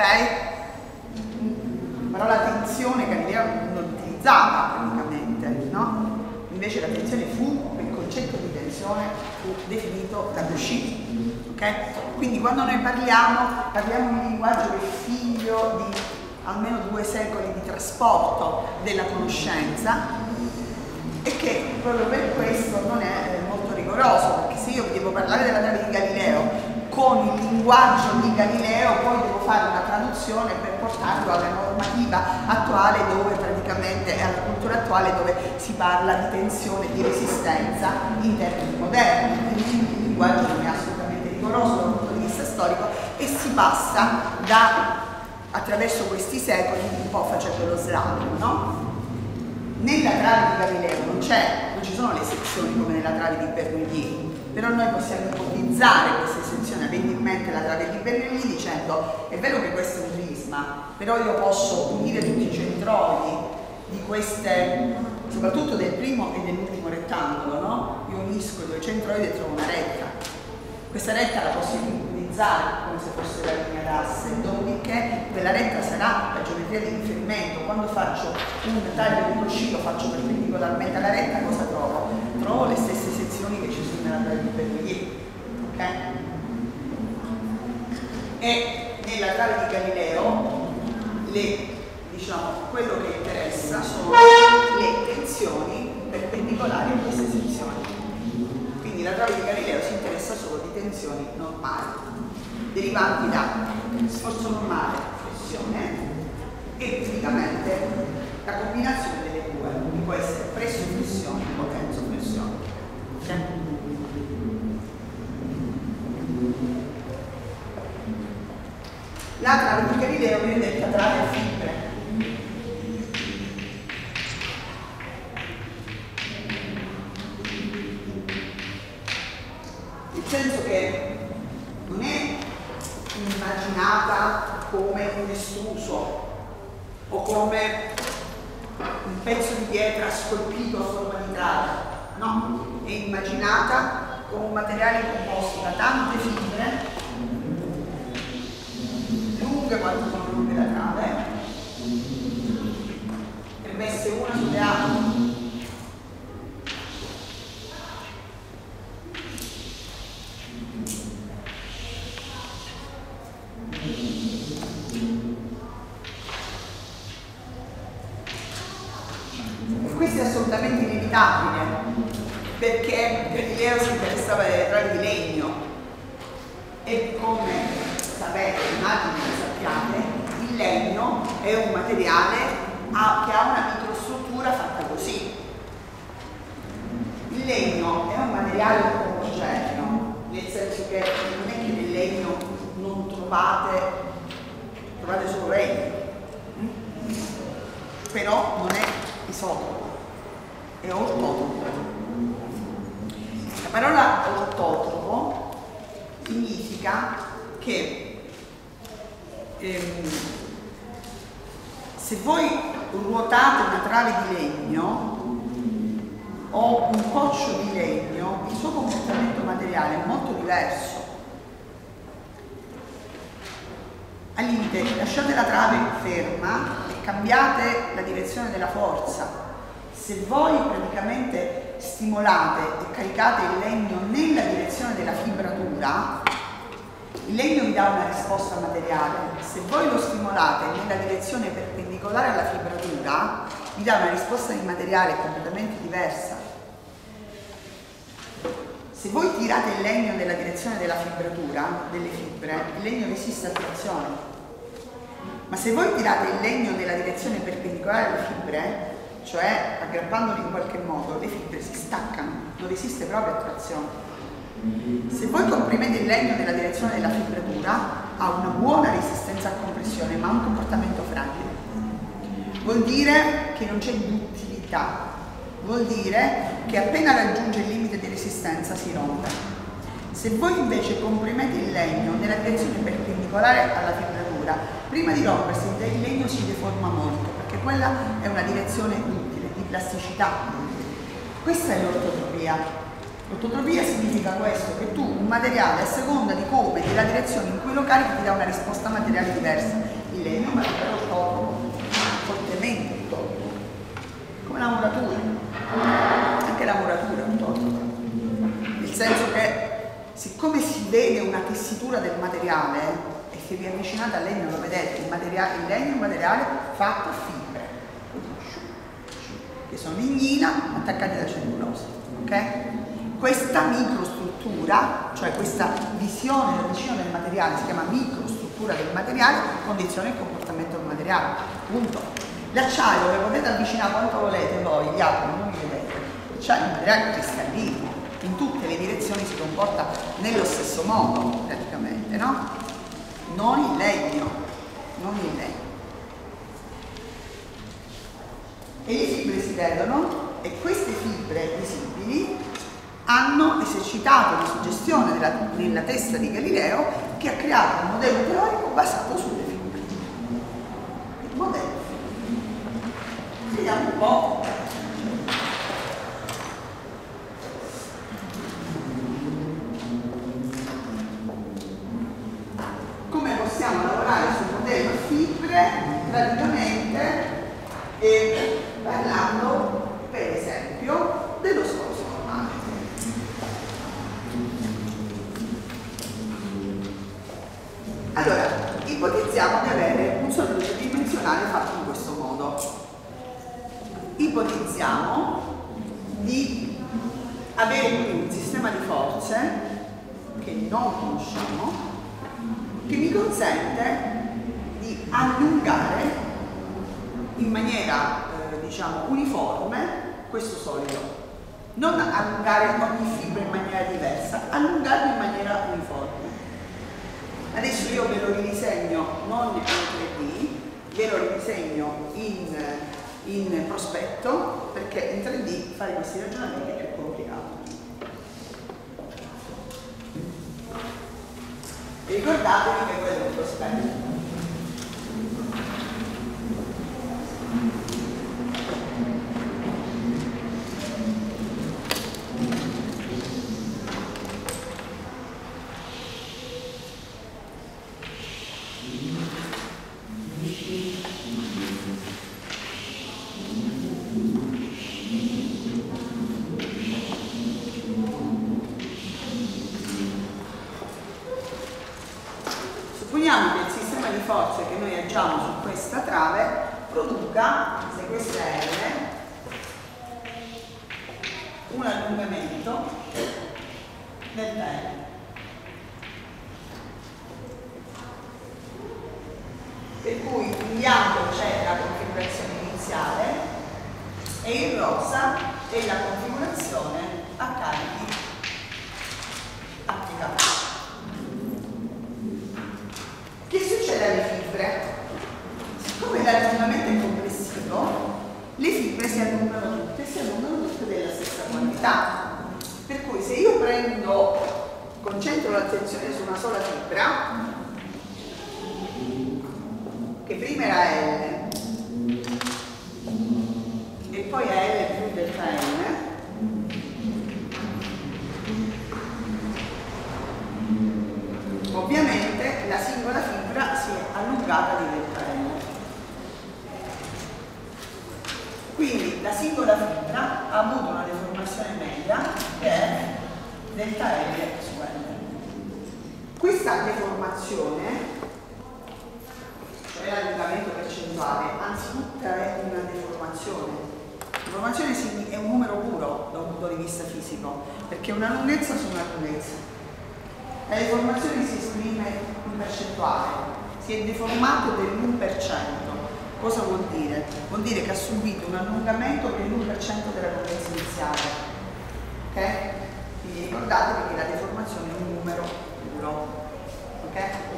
Però la tensione Galileo non utilizzava praticamente, no? Invece la tensione fu, il concetto di tensione fu definito da Cauchy, ok? Quindi quando noi parliamo, parliamo di un linguaggio che è figlio di almeno due secoli di trasporto della conoscenza e che proprio per questo non è molto rigoroso, perché se io devo parlare della trave di Galileo con il linguaggio di Galileo poi devo fare una traduzione per portarlo alla normativa attuale, dove praticamente è alla cultura attuale, dove si parla di tensione e di resistenza in termini moderni, quindi il linguaggio non è assolutamente rigoroso dal punto di vista storico e si passa da attraverso questi secoli un po' facendo lo slalom, no? Nella trave di Galileo non c'è, non ci sono le sezioni come nella trave di Bernoulli, però noi possiamo ipotizzare queste sezioni avendo in mente la trave di Bernoulli dicendo è vero che questo è un prisma, però io posso unire tutti i centroidi di queste, soprattutto del primo e dell'ultimo rettangolo, no? Io unisco i due centroidi e trovo una retta. Questa retta la posso utilizzare come se fosse la linea d'asse, dopodiché quella retta sarà la geometria di riferimento. Quando faccio un taglio di Cauchy, lo faccio perpendicolarmente alla retta, cosa trovo? Trovo le stesse sezioni che ci sono nella trave di Bernoulli, ok? E nella trave di Galileo, le, diciamo, quello che interessa sono le tensioni perpendicolari a queste sezioni. Quindi la trave di Galileo si interessa solo di tensioni normali, derivanti da sforzo normale, flessione e tipicamente la combinazione delle due, quindi può essere pressoflessione o tensoflessione. Okay? La trave di Galileo viene detta trave a fibre. Nel senso che non è immaginata come un estruso o come un pezzo di pietra scolpito a forma di trave, no, è immaginata con un materiale composto da tante fibre, lunghe quanto sono lunghe la trave, e messe una sulle altre. E questo è assolutamente inevitabile, perché Galileo si interessava delle travi di legno e, come sapete, immagino che sappiate, il legno è un materiale che ha una microstruttura fatta così. Il legno è un materiale omogeneo, nel senso che non è che nel legno non trovate, trovate solo legno, però non è isotopo, è ortotropo. La parola ortotropo significa che ehm, se voi ruotate una trave di legno o un coccio di legno, il suo comportamento materiale è molto diverso. Al limite lasciate la trave ferma e cambiate la direzione della forza. Se voi praticamente stimolate e caricate il legno nella direzione della fibratura, il legno vi dà una risposta materiale. Se voi lo stimolate nella direzione perpendicolare alla fibratura, vi dà una risposta di materiale completamente diversa. Se voi tirate il legno nella direzione della fibratura, delle fibre, il legno resiste a trazione. Ma se voi tirate il legno nella direzione perpendicolare alle fibre, cioè aggrappandolo in qualche modo, le fibre si staccano, non resiste proprio a trazione. Se voi comprimete il legno nella direzione della fibratura, ha una buona resistenza a compressione, ma ha un comportamento fragile. Vuol dire che non c'è duttilità, vuol dire che appena raggiunge il limite di resistenza si rompe. Se voi invece comprimete il legno nella direzione perpendicolare alla fibratura, prima di rompersi il legno si deforma molto, perché quella è una direzione utile, di plasticità. Questa è l'ortotropia. L'ortotropia significa questo, che tu un materiale, a seconda di come, della direzione in cui lo carichi, ti dà una risposta materiale diversa. Il legno è un materiale ortotropo, fortemente ortotropo, come la muratura. Anche la muratura è ortotropa, nel senso che siccome si vede una tessitura del materiale, e se vi avvicinate al legno lo vedete, il, materiale, il legno è un materiale fatto a fibre, che sono lignina attaccate da cellulosa, ok? Questa microstruttura, cioè questa visione da vicino del materiale, si chiama microstruttura del materiale, condiziona il comportamento del materiale, punto. L'acciaio che potete avvicinare quanto volete voi, gli atomi non li vedete, l'acciaio è un materiale cristallino, in tutte le direzioni si comporta nello stesso modo praticamente, no? Non il legno, non il legno. E le fibre si vedono, e queste fibre visibili hanno esercitato la suggestione della, nella testa di Galileo, che ha creato un modello teorico basato sulle fibre. Il modello. Vediamo un po'. Come possiamo lavorare sul modello fibre praticamente e parlando per esempio dello sforzo normale. Allora, ipotizziamo di avere un solido tridimensionale fatto in questo modo. Ipotizziamo di avere qui un sistema di forze che non conosciamo, che mi consente di allungare in maniera eh, diciamo uniforme questo solido. Non allungare ogni fibra in maniera diversa, allungarlo in maniera uniforme. Adesso io ve lo ridisegno non in tre D, ve lo ridisegno in, in prospetto, perché in tre D fare questi ragionamenti è più complicato. E ricordatevi che quello è il prospetto. questa trave produca, se questa è L, un allungamento delta L. Per cui in bianco c'è la configurazione iniziale e in rosa è la configurazione a carichi applicati. Che succede alle fibre? Siccome l'allungamento è complessivo, le fibre si allungano tutte, si allungano tutte della stessa quantità. Per cui se io prendo, concentro l'attenzione su una sola fibra, che prima era L e poi è L più delta N, ovviamente la singola fibra si è allungata di delta N. Quindi la singola fibra ha avuto una deformazione media che è delta L su L. Questa deformazione, cioè l'allungamento percentuale, anzitutto è una deformazione. La deformazione è un numero puro da un punto di vista fisico, perché una lunghezza su una lunghezza. La deformazione si esprime in percentuale, si è deformato dell'uno per cento. Cosa vuol dire? Vuol dire che ha subito un allungamento dell'uno per cento della lunghezza iniziale. Ok? Quindi ricordatevi che la deformazione è un numero puro. Ok?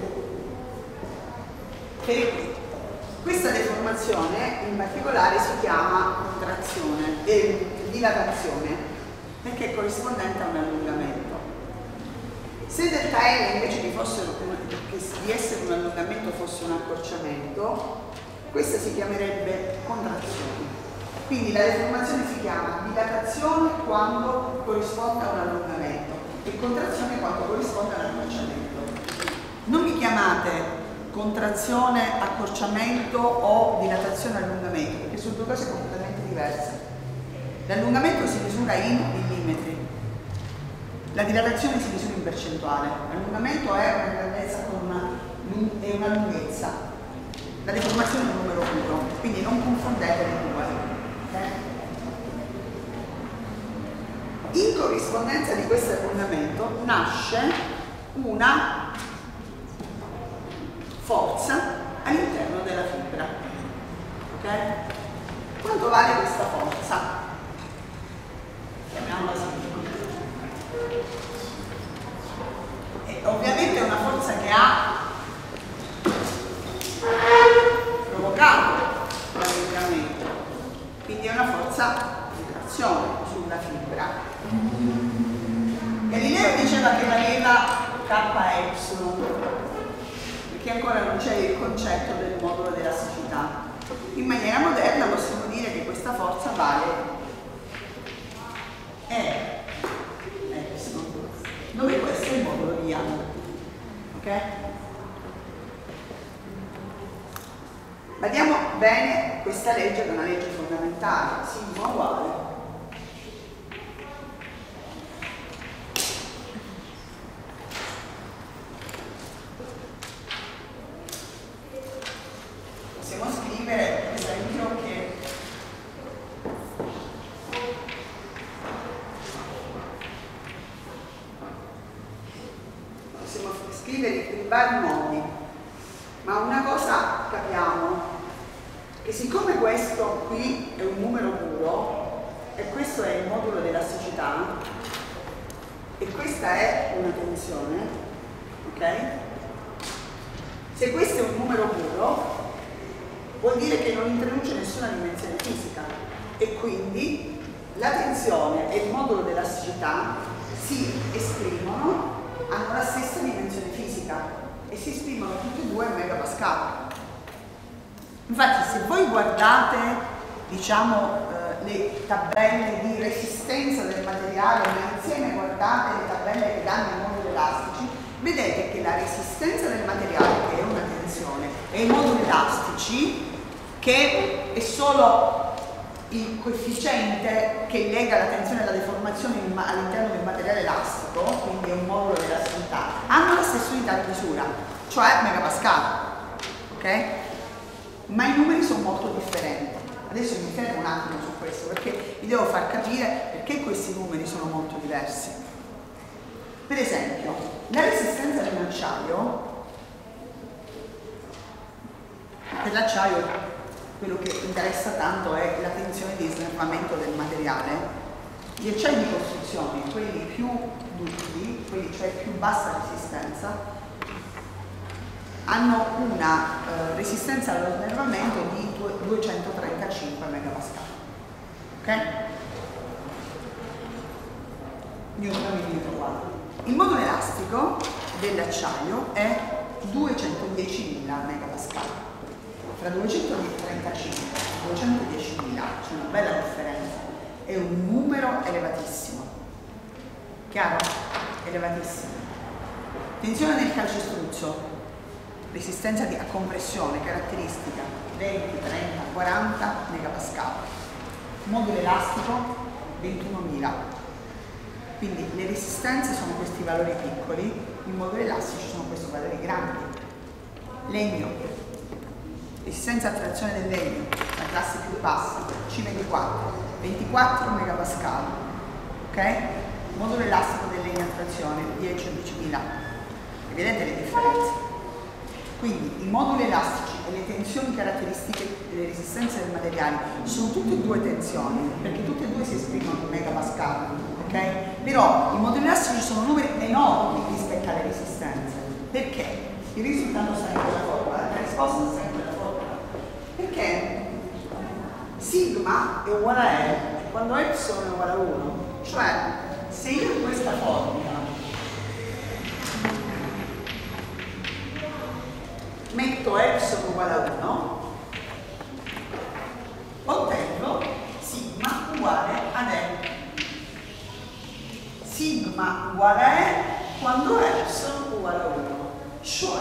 Per cui questa deformazione in particolare si chiama contrazione e dilatazione, perché è corrispondente a un allungamento. Se delta L invece di, fosse, di essere un allungamento fosse un accorciamento, questa si chiamerebbe contrazione. Quindi la deformazione si chiama dilatazione quando corrisponde a un allungamento e contrazione quando corrisponde a un accorciamento. Non mi chiamate contrazione, accorciamento o dilatazione, allungamento, perché sono due cose completamente diverse. L'allungamento si misura in millimetri, la dilatazione si misura in percentuale. L'allungamento è una grandezza con una, è una lunghezza, la deformazione è un numero puro, quindi non confondete le due. Okay? In corrispondenza di questo allungamento nasce una forza all'interno della fibra. Ok? Quanto vale questa forza? Chiamiamola così. E ovviamente è una forza che ha provocato l'allungamento, quindi è una forza di trazione sulla fibra. Galileo diceva che valeva K epsilon, perché ancora non c'è il concetto del modulo d'elasticità. In maniera moderna possiamo dire che questa forza vale E epsilon, dove questo è il modulo di Young. Ok? Badiamo bene, questa legge è una legge fondamentale, sigma uguale possiamo scrivere per esempio che possiamo scrivere in vari modi, ma una cosa capiamo, che siccome questo qui è un numero puro e questo è il modulo dell'elasticità e questa è una tensione, ok? Se questo è un numero puro vuol dire che non introduce nessuna dimensione fisica e quindi la tensione e il modulo dell'elasticità si esprimono, hanno la stessa dimensione fisica e si esprimono tutti e due in megapascal. Infatti se voi guardate, diciamo, eh, le tabelle di resistenza del materiale, ma insieme guardate le tabelle che danno i moduli elastici, vedete che la resistenza del materiale, che è una tensione, e i moduli elastici, che è solo il coefficiente che lega la tensione e la deformazione all'interno del materiale elastico, quindi è un modulo dell'elasticità, hanno la stessa unità di misura, cioè megapascal. Ok? ma i numeri sono molto differenti. Adesso mi fermo un attimo su questo perché vi devo far capire perché questi numeri sono molto diversi. Per esempio, la resistenza di un acciaio, per l'acciaio quello che interessa tanto è la tensione di snervamento del materiale. Gli acciai di costruzione, quelli più duri, quelli cioè più bassa resistenza, hanno una eh, resistenza allo snervamento di duecentotrentacinque megapascal. Ok? Newton millimetro quadro. Il modulo elastico dell'acciaio è duecentodiecimila megapascal. Fra duecentotrentacinque e duecentodiecimila c'è una bella differenza, è un numero elevatissimo. Chiaro? Elevatissimo. Tensione nel calcestruzzo, resistenza di, a compressione, caratteristica venti, trenta, quaranta megapascal. Modulo elastico ventunomila. Quindi le resistenze sono questi valori piccoli, i moduli elastici sono questi valori grandi. Legno, resistenza a trazione del legno, la classe più bassa, C ventiquattro, ventiquattro megapascal. Ok? Modulo elastico del legno a trazione dieci undicimila. Vedete le differenze? Quindi i moduli elastici e le tensioni caratteristiche delle resistenze del materiale sono tutte e due tensioni, perché tutte e due si esprimono in megapascal, ok? Però i moduli elastici sono numeri enormi rispetto alle resistenze. Perché? Il risultato sta in quella formula, la risposta sta in quella formula. Perché sigma è uguale a E quando epsilon è uguale a uno. Cioè, se io in questa formula metto epsilon uguale a uno, ottengo sigma uguale ad E. Sigma uguale a E quando epsilon uguale a uno. Cioè,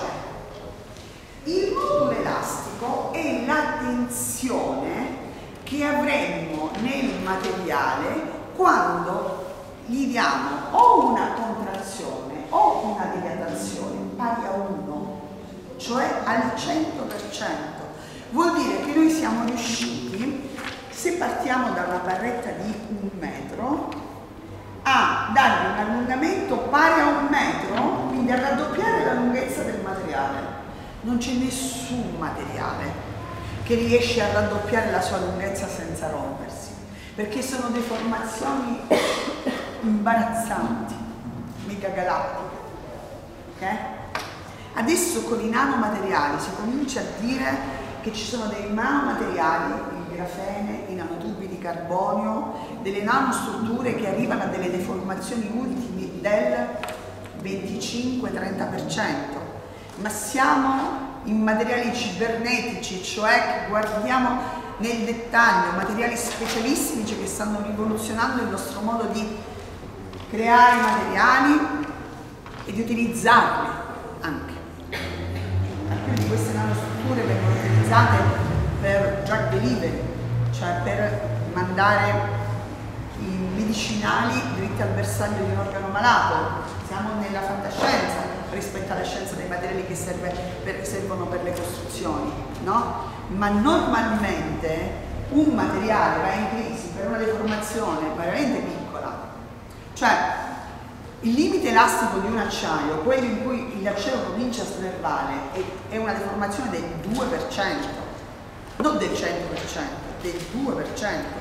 il modulo elastico è la tensione che avremmo nel materiale quando gli diamo o una contrazione o una dilatazione pari a uno, cioè al cento per cento. Vuol dire che noi siamo riusciti, se partiamo da una barretta di un metro, a dargli un allungamento pari a un metro, quindi a raddoppiare la lunghezza del materiale. Non c'è nessun materiale che riesce a raddoppiare la sua lunghezza senza rompersi, perché sono deformazioni imbarazzanti, megagalattiche. Ok? Adesso con i nanomateriali si comincia a dire che ci sono dei nanomateriali, il grafene, i nanotubi di carbonio, delle nanostrutture che arrivano a delle deformazioni ultime del venticinque trenta per cento, ma siamo in materiali cibernetici, cioè che guardiamo nel dettaglio, materiali specialissimi, cioè che stanno rivoluzionando il nostro modo di creare materiali e di utilizzarli anche. Alcune di queste nanostrutture vengono utilizzate per drug delivery, cioè per mandare i medicinali dritti al bersaglio di un organo malato. Siamo nella fantascienza rispetto alla scienza dei materiali che serve per, servono per le costruzioni, no? Ma normalmente un materiale va in crisi per una deformazione veramente piccola. Cioè, il limite elastico di un acciaio, quello in cui l'acciaio comincia a snervare, è, è una deformazione del due per cento, non del cento per cento, del due per cento.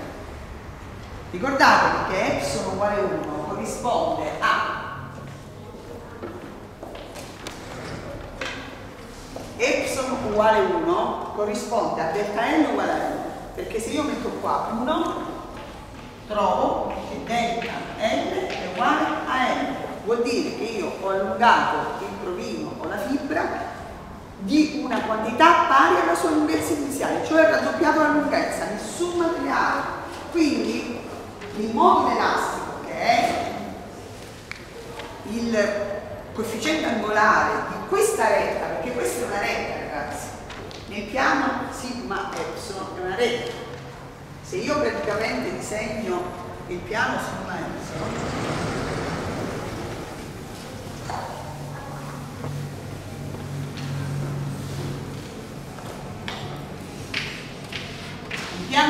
Ricordatevi che epsilon uguale uno corrisponde a epsilon uguale uno corrisponde a delta L uguale a uno, perché se io metto qua uno trovo che delta L è uguale a L, vuol dire che io ho allungato il provino o la fibra di una quantità pari alla sua lunghezza iniziale, cioè raddoppiato la lunghezza, nessun materiale. Quindi il modulo elastico, che è il coefficiente angolare di questa retta, perché questa è una retta, ragazzi, nel piano sigma epsilon è una retta. Se io praticamente disegno il piano sigma epsilon,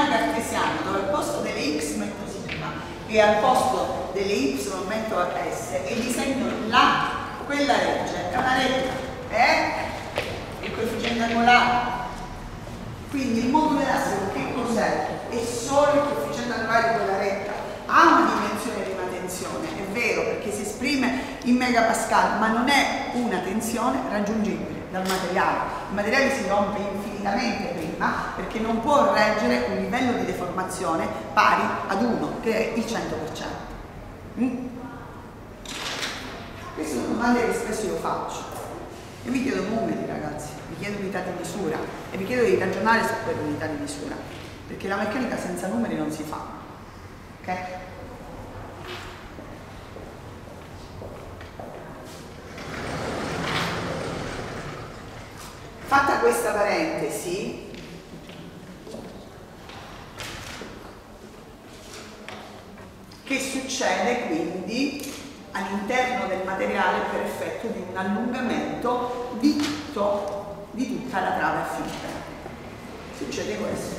piano cartesiano dove al posto delle x metto sigma e al posto delle y metto s e disegno la, quella legge, è una retta, è il coefficiente angolare. Quindi il modulo elastico che cos'è? È solo il coefficiente angolare di quella retta. Ha una dimensione di una tensione, è vero, perché si esprime in megapascal, ma non è una tensione raggiungibile dal materiale. Il materiale si rompe infinitamente prima perché non può reggere un livello di deformazione pari ad uno, che è il cento per cento. Mm? Queste sono domande che spesso io faccio. Io vi chiedo numeri, ragazzi, vi chiedo unità di misura e vi chiedo di ragionare su quell'unità di misura, perché la meccanica senza numeri non si fa. Ok? Fatta questa parentesi, che succede quindi all'interno del materiale per effetto di un allungamento di, tutto, di tutta la trave a fibra? Succede questo.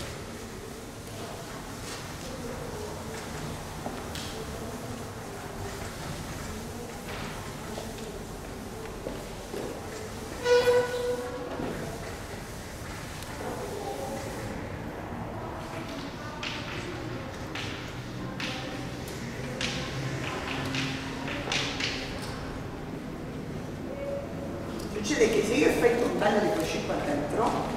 Succede che se io effettuo un taglio di croce qua dentro,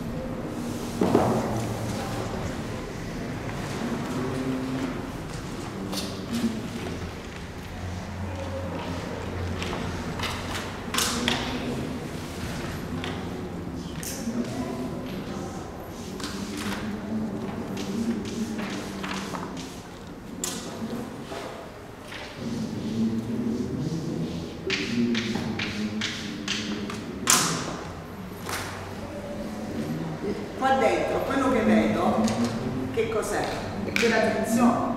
qua dentro quello che vedo, che cos'è? È quella tensione.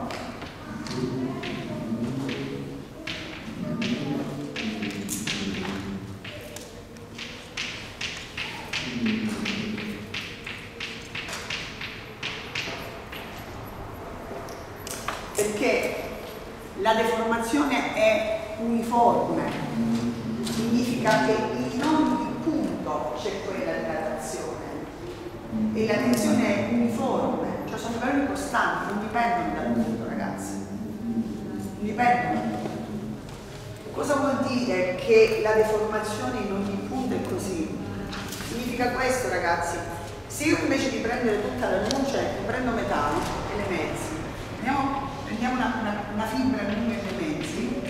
Perché la deformazione è uniforme, significa che in ogni punto c'è quella dilatazione. E la tensione è uniforme, cioè sono valori costanti, non dipendono dal punto, ragazzi. Non dipendono. Cosa vuol dire che la deformazione in ogni punto è così? Significa questo, ragazzi. Se io invece di prendere tutta la luce, prendo metano e le mezzi, prendiamo, prendiamo una, una, una fibra lunga e le mezzi,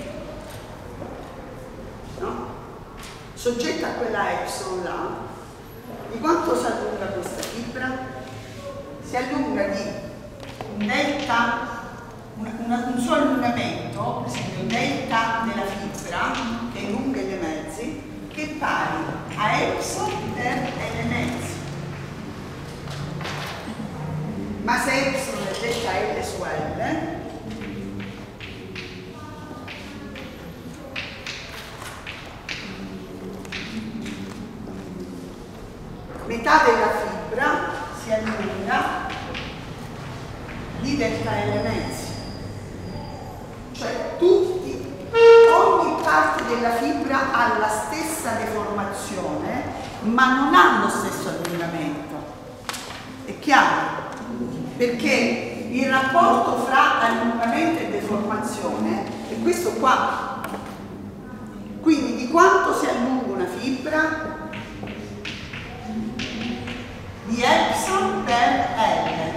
no? Soggetta a quella epsilon là, di quanto si allunga questa fibra? Si allunga di un delta, una, una, un suo allungamento, per esempio il delta della fibra, che è lunga e le mezzi, che è pari a epsilon per L mezzi. Ma se epsilon è delta L su L, metà della fibra si allunga di delta L mezzi, cioè tutti, ogni parte della fibra ha la stessa deformazione ma non ha lo stesso allungamento. È chiaro? Perché il rapporto fra allungamento e deformazione è questo qua. Quindi di quanto si allunga una fibra? Di epsilon per L.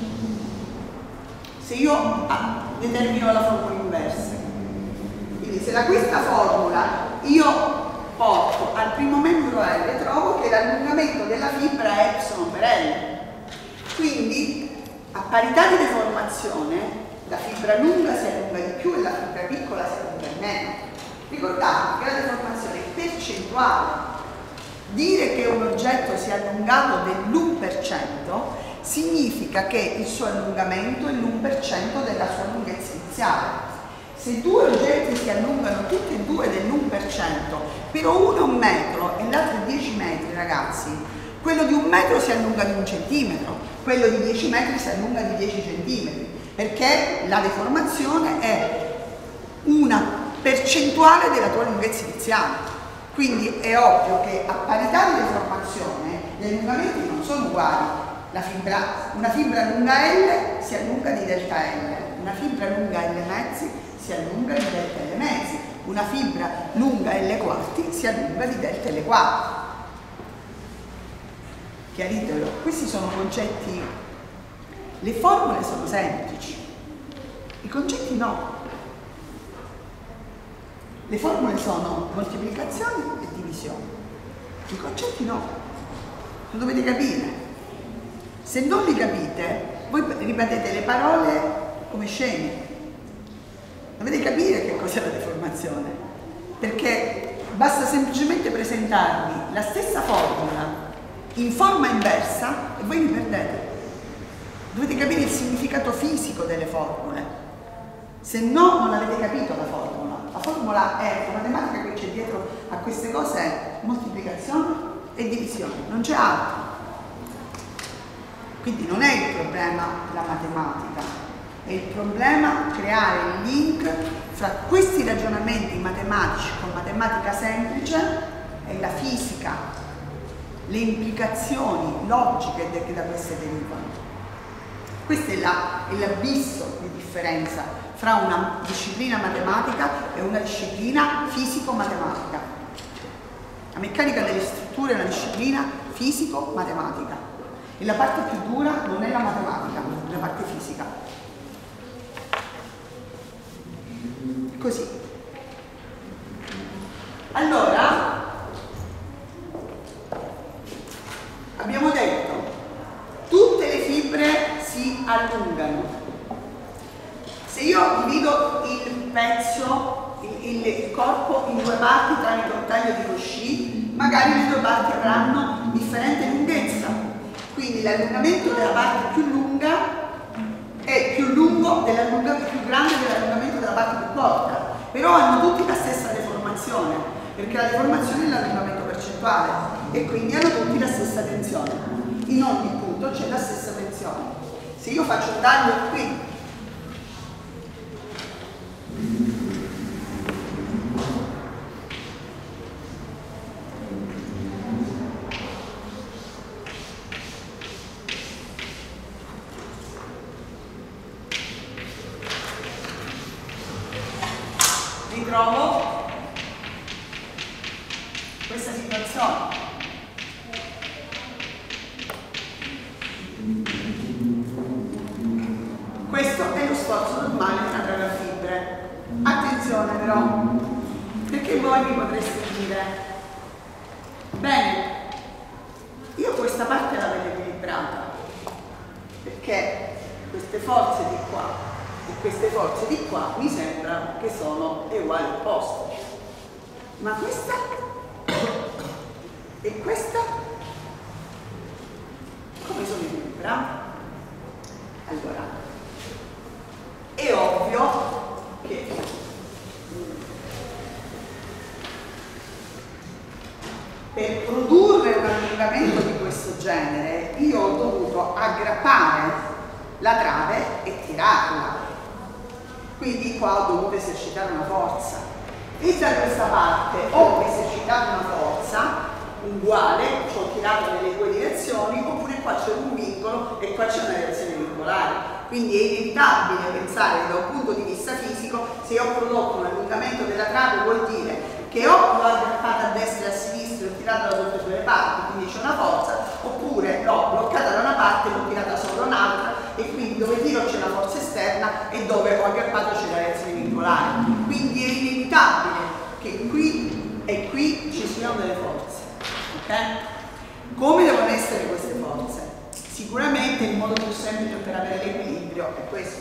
Se io ah, determino la formula inversa, quindi se da questa formula io porto al primo membro L, trovo che l'allungamento della fibra è epsilon per L. Quindi a parità di deformazione la fibra lunga si allunga di più e la fibra piccola si allunga di meno. Ricordate che la deformazione è percentuale. Dire che un oggetto si è allungato dell'uno per cento significa che il suo allungamento è l'uno per cento della sua lunghezza iniziale. Se due oggetti si allungano tutti e due dell'uno per cento, però uno è un metro e l'altro è dieci metri, ragazzi, quello di un metro si allunga di un centimetro, quello di dieci metri si allunga di dieci centimetri, perché la deformazione è una percentuale della tua lunghezza iniziale. Quindi è ovvio che a parità di deformazione gli allungamenti non sono uguali. La fibra, una fibra lunga L si allunga di delta L, una fibra lunga L mezzi si allunga di delta L mezzi, una fibra lunga L quarti si allunga di delta L quarti. Chiaritelo, questi sono concetti, le formule sono semplici, i concetti no. Le formule sono moltiplicazioni e divisioni, i concetti no, lo dovete capire. Se non li capite, voi ripetete le parole come scemi. Dovete capire che cos'è la deformazione, perché basta semplicemente presentarvi la stessa formula in forma inversa e voi vi perdete. Dovete capire il significato fisico delle formule, se no non avete capito la formula. La formula è la matematica che c'è dietro a queste cose, è moltiplicazione e divisione, non c'è altro. Quindi non è il problema la matematica, è il problema creare il link fra questi ragionamenti matematici con matematica semplice e la fisica, le implicazioni logiche che da queste derivano. Questo è l'abisso di differenza fra una disciplina matematica e una disciplina fisico-matematica. La meccanica delle strutture è una disciplina fisico-matematica e la parte più dura non è la matematica, è la parte fisica. Così. Allora, abbiamo detto, tutte le fibre si allungano. Se io divido il pezzo, il, il, il corpo in due parti tramite un taglio di Cauchy, magari le due parti avranno differente lunghezza. Quindi l'allungamento della parte più lunga è più lungo dell'allungamento più grande dell'allungamento della parte più corta. Però hanno tutti la stessa deformazione, perché la deformazione è l'allungamento percentuale e quindi hanno tutti la stessa tensione. In ogni punto c'è la stessa tensione. Se io faccio un taglio qui, ritrovo questa situazione. Questo è lo sforzo normale tra le fibre. Attenzione però, perché voi mi potreste dire, bene, io questa parte la vedo equilibrata, perché queste forze di qua e queste forze di qua mi sembra che sono uguali opposte. Ma questa e questa come sono equilibrate? Allora, è ovvio che per produrre un allungamento di questo genere io ho dovuto aggrappare la trave e tirarla. Quindi qua ho dovuto esercitare una forza e da questa parte ho esercitato una forza uguale, ci ho tirato nelle due direzioni, oppure qua c'è un vincolo e qua c'è una direzione vincolare. Quindi è inevitabile pensare che da un punto di vista fisico, se io ho prodotto un allungamento della trave vuol dire che o l'ho aggrappata a destra e a sinistra e ho tirata da tutte e due le parti, quindi c'è una forza, oppure l'ho bloccata da una parte e l'ho tirata solo da un'altra, e quindi dove tiro c'è una forza esterna e dove ho aggrappato c'è la reazione vincolare. Quindi è inevitabile che qui e qui ci siano delle forze. Ok? Come devono essere queste forze? Sicuramente il modo più semplice per avere l'equilibrio è questo.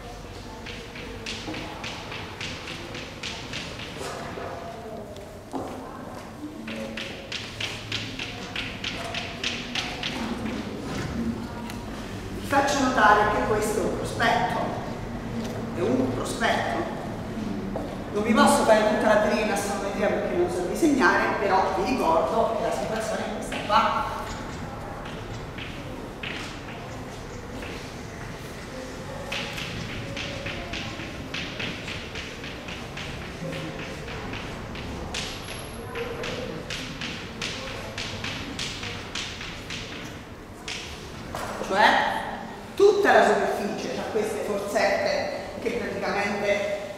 Vi faccio notare che questo è un prospetto, è un prospetto. Non vi posso fare tutta la trina astrometria perché non so disegnare, però vi ricordo che la situazione è questa qua.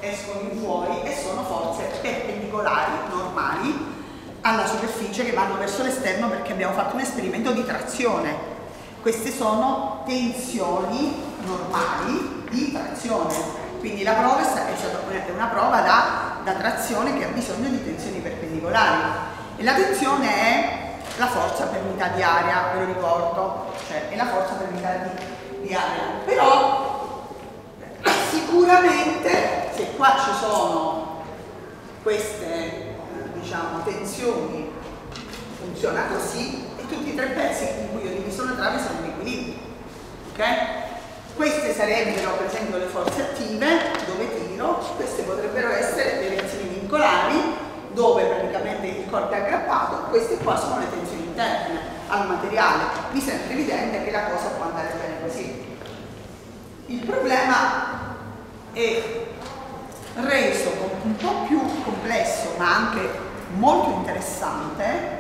escono in fuori e sono forze perpendicolari, normali, alla superficie che vanno verso l'esterno perché abbiamo fatto un esperimento di trazione. Queste sono tensioni normali di trazione, quindi la prova è stata una prova da, da trazione che ha bisogno di tensioni perpendicolari e la tensione è la forza per unità di area, ve lo ricordo, cioè è la forza per unità di, di area, però sicuramente se qua ci sono queste diciamo tensioni, funziona così e tutti i tre pezzi in cui ho diviso la trave sono in equilibrio, ok? Queste sarebbero per esempio le forze attive dove tiro, queste potrebbero essere le reazioni vincolari dove praticamente il corpo è aggrappato, queste qua sono le tensioni interne al materiale. Mi sembra evidente che la cosa può andare bene così. Il problema è reso un po' più complesso ma anche molto interessante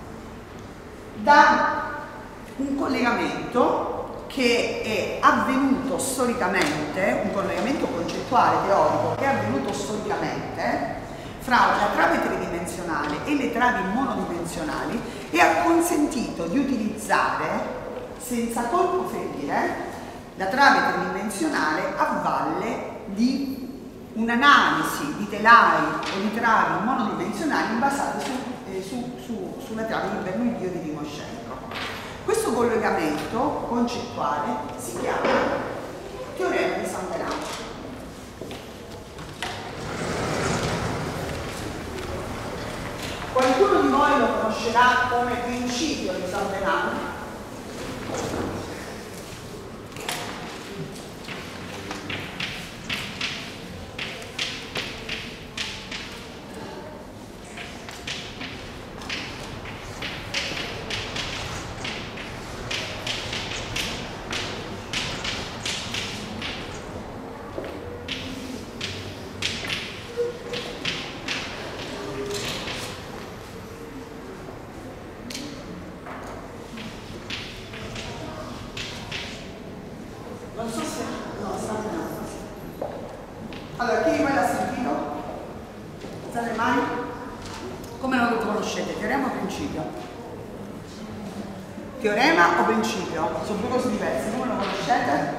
da un collegamento che è avvenuto storicamente, un collegamento concettuale teorico che è avvenuto storicamente fra la trave tridimensionale e le travi monodimensionali e ha consentito di utilizzare senza colpo ferire la trave tridimensionale a valle di un'analisi di telai o di travi monodimensionali basate su, eh, su, su, sulla trave di Bernoulli di Timoshenko. Questo collegamento concettuale si chiama teorema di San Venancio. Qualcuno di voi lo conoscerà come principio di San Venancio. Non so se... no, San Venancio. Allora, chi di voi l'ha sentito? State mai? Come lo conoscete? Teorema o principio? Teorema o principio? Sono due cose diverse, come lo conoscete?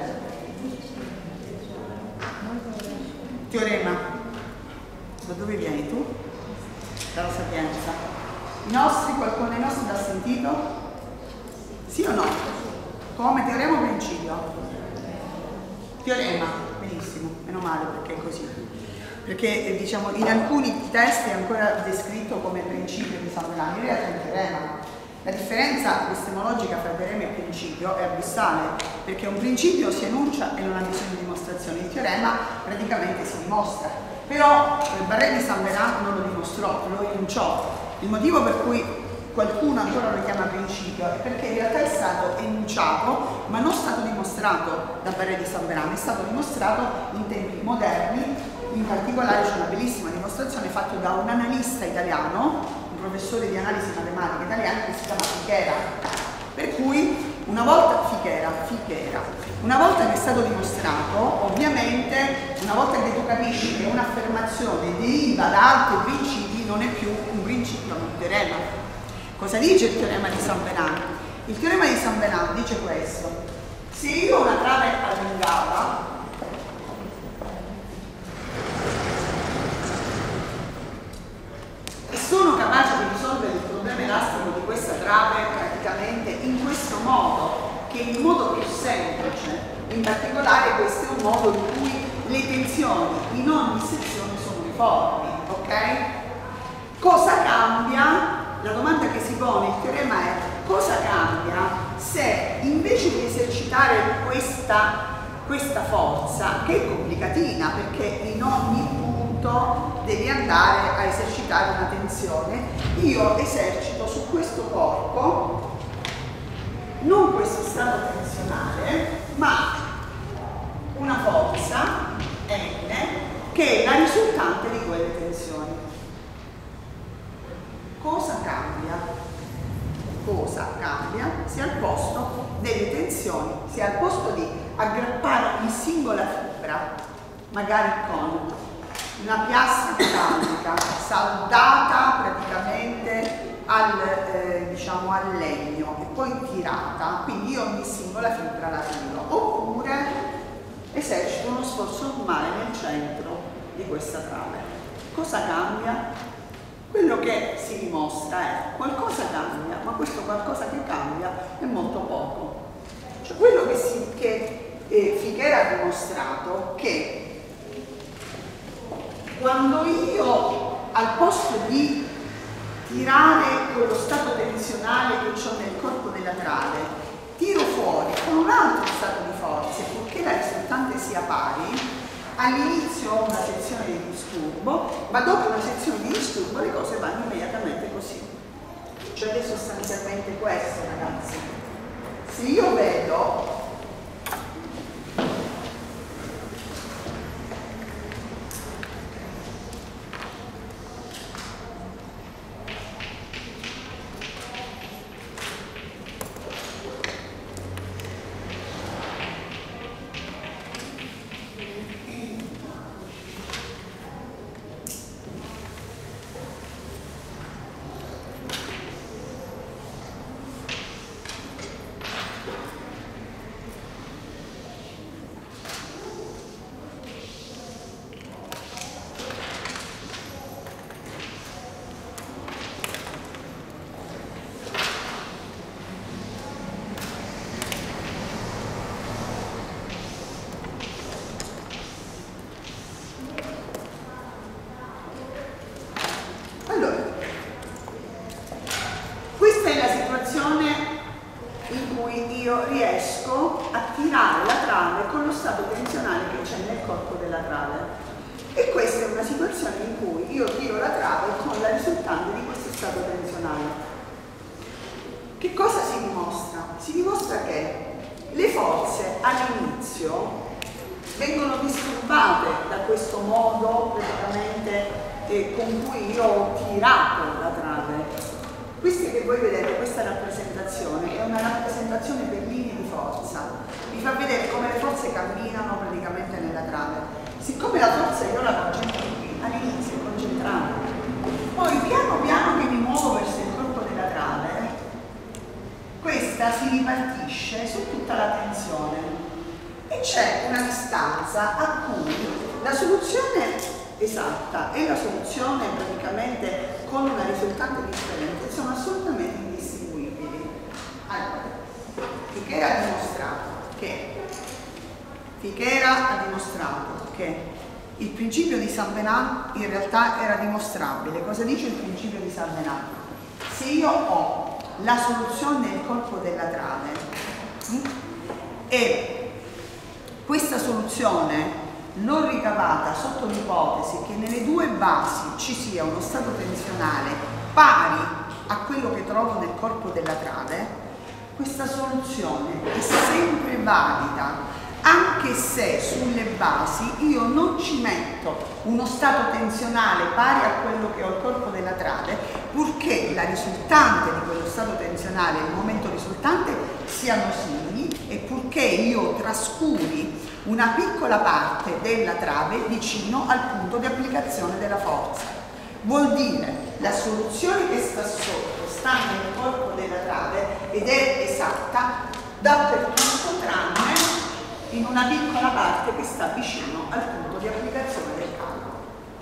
Teorema. Da dove vieni tu? Dalla Sapienza. I nostri, qualcuno dei nostri l'ha sentito? Sì o no? Come teorema o principio? Teorema, benissimo, meno male perché è così. Perché eh, diciamo in alcuni testi è ancora descritto come principio di San Venancio, in realtà è un teorema. La differenza epistemologica tra teorema e principio è abissale, perché un principio si enuncia e non ha bisogno di dimostrazione, il teorema praticamente si dimostra. Però il Barré di San Venancio non lo dimostrò, lo enunciò. Il motivo per cui qualcuno ancora lo chiama principio è perché in realtà è stato enunciato ma non è stato dimostrato da Barré di San Venancio, è stato dimostrato in tempi moderni, in particolare c'è una bellissima dimostrazione fatta da un analista italiano, un professore di analisi matematica italiano che si chiama Fichera, per cui una volta Fichera, Fichera, una volta che è stato dimostrato, ovviamente una volta che tu capisci che un'affermazione deriva da altri principi non è più un principio, ma un teorema. Cosa dice il teorema di San Venancio? Il teorema di San Venancio dice questo: se io ho una trave allungata e sono capace di risolvere il problema elastico di questa trave praticamente in questo modo, che è il modo più semplice, in particolare questo è un modo in cui le tensioni in ogni sezione sono uniformi, ok? Cosa cambia? La domanda che si pone il teorema è: cosa cambia se invece di esercitare questa, questa forza, che è complicatina perché in ogni punto devi andare a esercitare una tensione, io esercito su questo corpo non questo stato tensionale ma una forza N che è la risultante di quelle tensioni. Cosa cambia? Cosa cambia se al posto delle tensioni, se al posto di aggrappare ogni singola fibra, magari con una piastra metallica saldata praticamente al, eh, diciamo, al legno e poi tirata, quindi io ogni singola fibra la tiro, oppure esercito uno sforzo normale nel centro di questa trave. Cosa cambia? Quello che si dimostra è qualcosa cambia, ma questo qualcosa che cambia è molto poco. Cioè quello che, si, che eh, Figuera ha dimostrato che quando io al posto di tirare quello stato tensionale che ho nel corpo della trave, tiro fuori con un altro stato di forze, purché la risultante sia pari, all'inizio ho una sezione di disturbo, ma dopo una sezione di disturbo le cose vanno immediatamente così. Cioè è sostanzialmente questo, ragazzi. Se io vedo in cui io riesco a tirare la trave con lo stato tensionale che c'è nel corpo della trave. E questa è una situazione in cui io tiro la trave con la risultante di questo stato tensionale. Che cosa si dimostra? Si dimostra che le forze all'inizio vengono disturbate da questo modo praticamente eh, con cui io ho tirato la trave. Queste che voi vedete, questa rappresentazione è una rappresentazione per linee di forza, vi fa vedere come le forze camminano praticamente nella trave. Siccome la forza io la concentro qui, all'inizio è concentrata, poi piano piano che mi muovo verso il corpo della trave, questa si ripartisce su tutta la tensione e c'è una distanza a cui la soluzione esatta e la soluzione praticamente con una risultante differente sono assolutamente indistinguibili. Allora, Figuera ha dimostrato che Figuera ha dimostrato che il principio di Saint-Venant in realtà era dimostrabile. Cosa dice il principio di Saint-Venant? Se io ho la soluzione nel corpo della trave hm, e questa soluzione l'ho ricavata sotto l'ipotesi che nelle due basi ci sia uno stato tensionale pari a quello che trovo nel corpo della trave, questa soluzione è sempre valida anche se sulle basi io non ci metto uno stato tensionale pari a quello che ho al corpo della trave, purché la risultante di quello stato tensionale e il momento risultante siano simili e purché io trascuri una piccola parte della trave vicino al punto di applicazione della forza. Vuol dire la soluzione che sta sotto sta nel corpo della trave ed è esatta dappertutto tranne in una piccola parte che sta vicino al punto di applicazione del callo.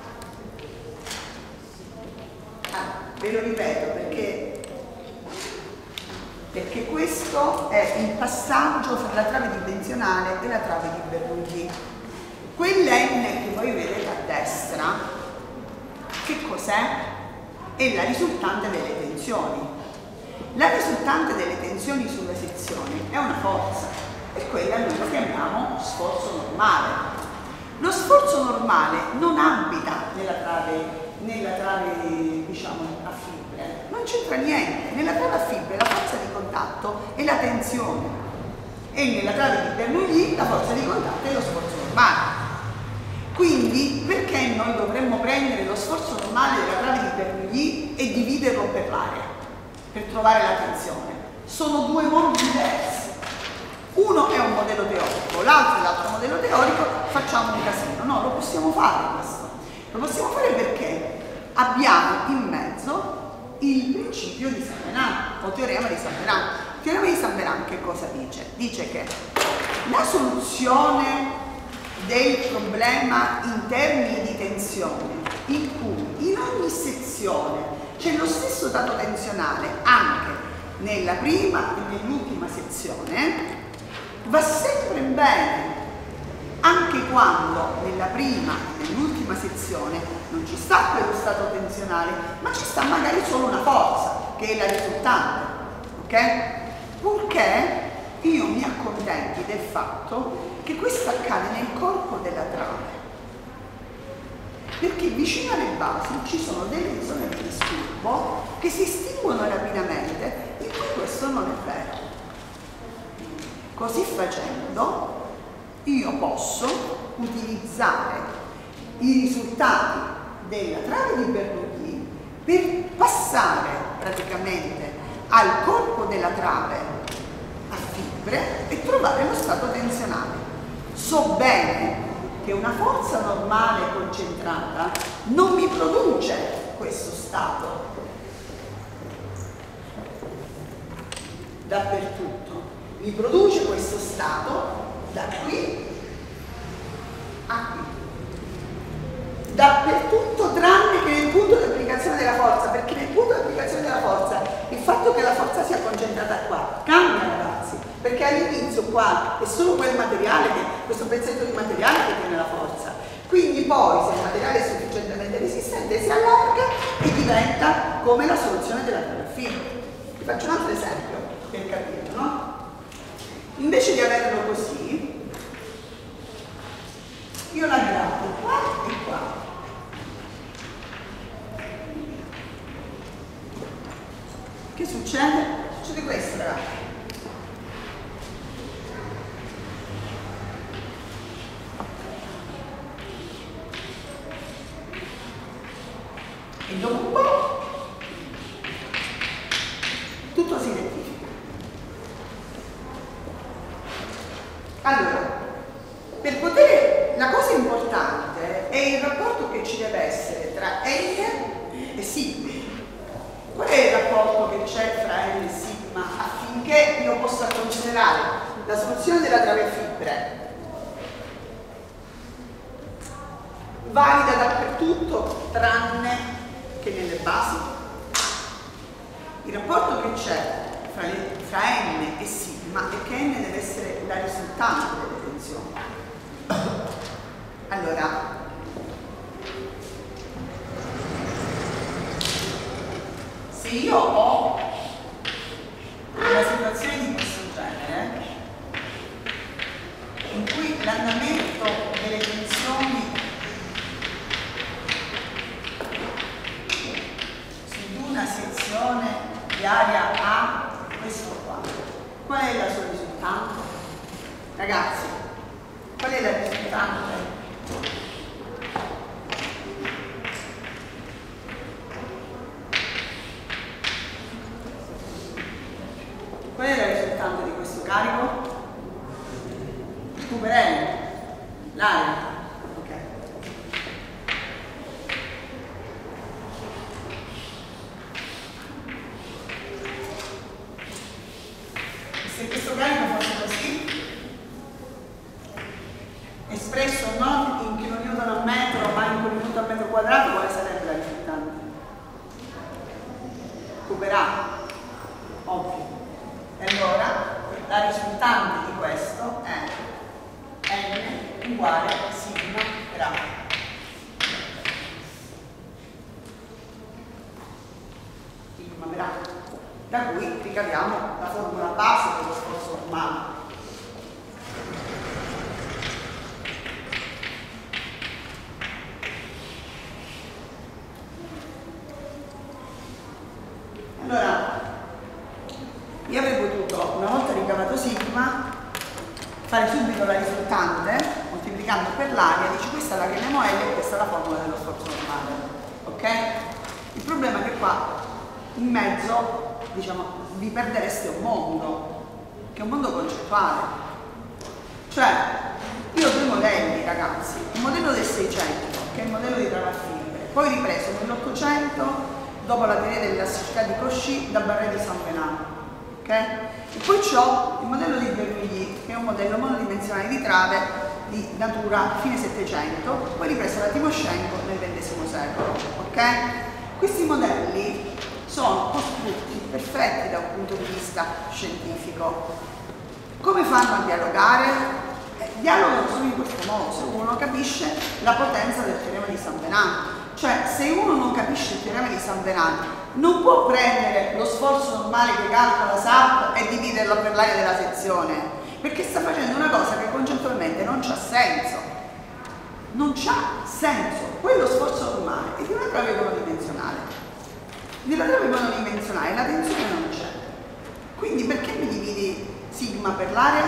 Ah, ve lo ripeto perché, perché questo è il passaggio fra la trave dimensionale e la trave di Bernoulli. Quell'N che voi vedete a destra, che cos'è? È la risultante delle tensioni. La risultante delle tensioni sulla sezione è una forza. E quella noi lo chiamiamo sforzo normale. Lo sforzo normale non abita nella trave, nella trave diciamo a fibre, non c'entra niente. Nella trave a fibre la forza di contatto è la tensione e nella trave di Bernoulli la forza di contatto è lo sforzo normale. Quindi perché noi dovremmo prendere lo sforzo normale della trave di Bernoulli e dividerlo per l'area per trovare la tensione? Sono due mondi diversi. Uno è un modello teorico, l'altro è l'altro modello teorico, facciamo un casino. No, lo possiamo fare questo. Lo possiamo fare perché abbiamo in mezzo il principio di San Venant, o teorema di San Venant. Il teorema di San Venant che cosa dice? Dice che la soluzione del problema in termini di tensione, in cui in ogni sezione c'è lo stesso dato tensionale anche nella prima e nell'ultima sezione, va sempre bene anche quando nella prima e nell'ultima sezione non ci sta quello stato tensionale, ma ci sta magari solo una forza, che è la risultante, ok? Purché io mi accontenti del fatto che questo accade nel corpo della trave, perché vicino alle basi ci sono delle zone di disturbo che si estinguono rapidamente, in cui questo non è vero. Così facendo io posso utilizzare i risultati della trave di Bernoulli per passare praticamente al corpo della trave a fibre e trovare lo stato tensionale. So bene che una forza normale concentrata non mi produce questo stato dappertutto, mi produce questo stato da qui a qui, dappertutto tranne che nel punto di applicazione della forza, perché nel punto di applicazione della forza il fatto che la forza sia concentrata qua cambia, ragazzi, perché all'inizio qua è solo quel materiale, che, questo pezzetto di materiale che tiene la forza, quindi poi se il materiale è sufficientemente resistente si allarga e diventa come la soluzione della trafila. Vi faccio un altro esempio per capirlo, no? Invece di averlo così, io la grado qua e qua. Che succede? Succede questo, ragazzi. E dopo un po' tutto si rettifica. Allora, per poter, la cosa importante è il rapporto che ci deve essere tra L e sigma. Qual è il rapporto che c'è tra L e sigma affinché io possa considerare la soluzione della trave a fibre valida dappertutto tranne che nelle basi? Il rapporto che c'è fra, le, fra N e sigma è che N deve essere la risultante delle tensioni. Allora, se io ho una situazione di questo genere, in cui l'andamento delle tensioni su una sezione di area A, questo qua, qual è la sua risultante? Ragazzi, qual è la risultante? Qual è la risultante di questo carico? Recuperare l'area. Ok. E se questo carico fosse così, espresso non in kilonewton al metro ma in kilonewton al metro quadrato, quale sarebbe la risultante? Recuperare. Ovvio. E allora la risultante di questo è N uguale a sigma grado. Sigma grado. Da cui ricaviamo la formula base dello sforzo normale. Allora, io avrei potuto, una volta ricavato sigma, fare subito la risultante, moltiplicando per l'area, dici questa la chiamiamo L e questa è la formula dello sforzo normale. Ok? Il problema è che qua, in mezzo, diciamo, vi perdereste un mondo, che è un mondo concettuale. Cioè, io ho due modelli, ragazzi. Il modello del seicento, che è il modello di trave poi ripreso nell'Ottocento dopo la teoria dell'elasticità di Cauchy da Barré di Saint-Venant, ok? E poi c'ho il modello di Bernoulli, che è un modello monodimensionale di trave di natura fine Settecento, poi ripreso da Timoshenko nel ventesimo secolo, ok? Questi modelli sono costrutti perfetti da un punto di vista scientifico. Come fanno a dialogare? Eh, dialogano solo in questo modo, se uno capisce la potenza del teorema di Saint-Venant. Cioè, se uno non capisce il teorema di Saint-Venant, non può prendere lo sforzo normale che calcola S A P e dividerlo per l'area della sezione, perché sta facendo una cosa che concettualmente non c'ha senso. Non c'ha senso. Quello sforzo normale è di una trave monodimensionale. Nella trave monodimensionale la tensione non c'è. Quindi perché mi dividi sigma per l'area?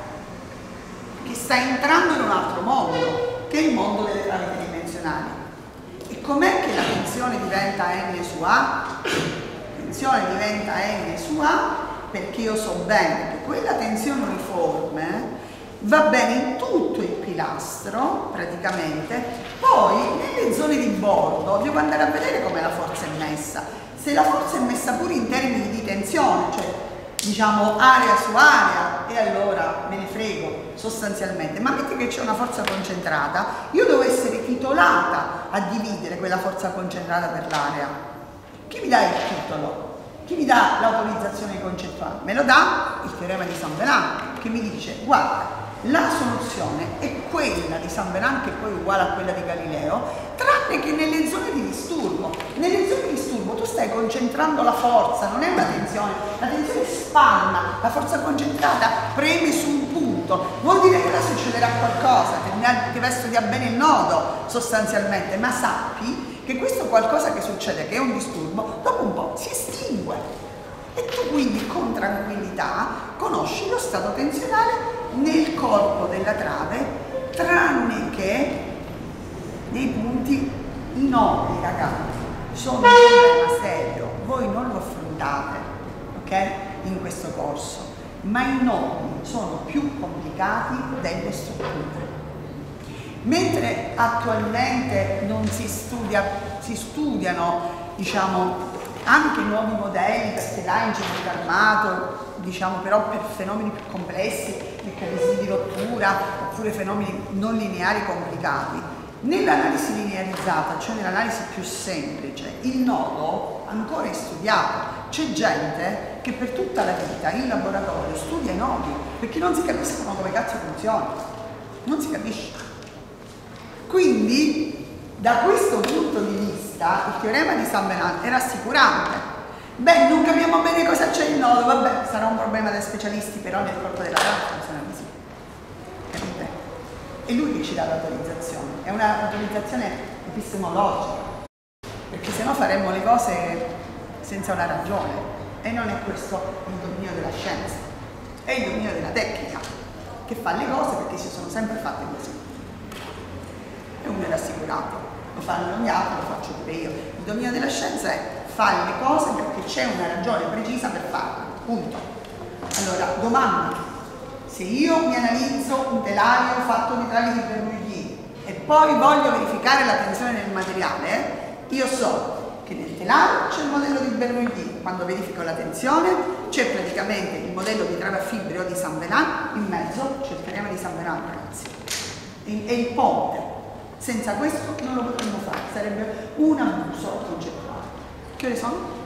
Che sta entrando in un altro mondo, che è il mondo delle travi tridimensionali. E com'è che la tensione diventa n su A? La tensione diventa n su A perché io so bene che quella tensione uniforme va bene in tutto il pilastro, praticamente, poi nelle zone di bordo devo andare a vedere come la forza è messa. Se la forza è messa pure in termini di tensione, cioè diciamo area su area, e allora me ne frego sostanzialmente, ma metti che c'è una forza concentrata, io devo essere titolata a dividere quella forza concentrata per l'area. Chi mi dà il titolo? Chi mi dà l'autorizzazione concettuale? Me lo dà il teorema di Saint-Venant, che mi dice guarda, la soluzione è quella di Saint-Venant, che poi è uguale a quella di Galileo, tranne che nelle zone di disturbo. Nelle zone di disturbo tu stai concentrando la forza, non è una tensione, la tensione spalma, la forza concentrata preme su un punto, vuol dire che là succederà qualcosa, che va a studiare bene il nodo sostanzialmente, ma sappi che questo qualcosa che succede, che è un disturbo, dopo un po' si estingue. E tu quindi con tranquillità conosci lo stato tensionale nel corpo della trave, tranne che nei punti i nodi, ragazzi, sono un problema serio, voi non lo affrontate, ok? In questo corso, ma i nodi sono più complicati delle strutture. Mentre attualmente non si studia, si studiano, diciamo, anche nuovi modelli, perché là in geometria armato, diciamo però per fenomeni più complessi, meccanismi di rottura, oppure fenomeni non lineari complicati. Nell'analisi linearizzata, cioè nell'analisi più semplice, il nodo ancora è studiato. C'è gente che per tutta la vita in laboratorio studia i nodi, perché non si capiscono come cazzo funzionano. Non si capisce. Quindi, da questo punto di vista, il teorema di Saint-Venant è rassicurante. Beh, non capiamo bene cosa c'è il nodo, vabbè, sarà un problema dei specialisti, però nel corpo della trave funziona così. Capite? È lui che ci dà l'autorizzazione, è un'autorizzazione epistemologica, perché sennò faremmo le cose senza una ragione, e non è questo il dominio della scienza, è il dominio della tecnica, che fa le cose perché si sono sempre fatte così. E uno è rassicurato, lo fanno gli altri, lo faccio pure io. Il dominio della scienza è fare le cose perché c'è una ragione precisa per farle, punto. Allora, domanda, se io mi analizzo un telaio fatto di travi di Bernoulli e poi voglio verificare la tensione del materiale, io so che nel telaio c'è il modello di Bernoulli, quando verifico la tensione c'è praticamente il modello di trave a fibre o di Saint-Venant, in mezzo c'è il teorema di Saint-Venant, ragazzi, è il ponte. Senza questo non lo potremmo fare, sarebbe un abuso concettuale. Che ore sono?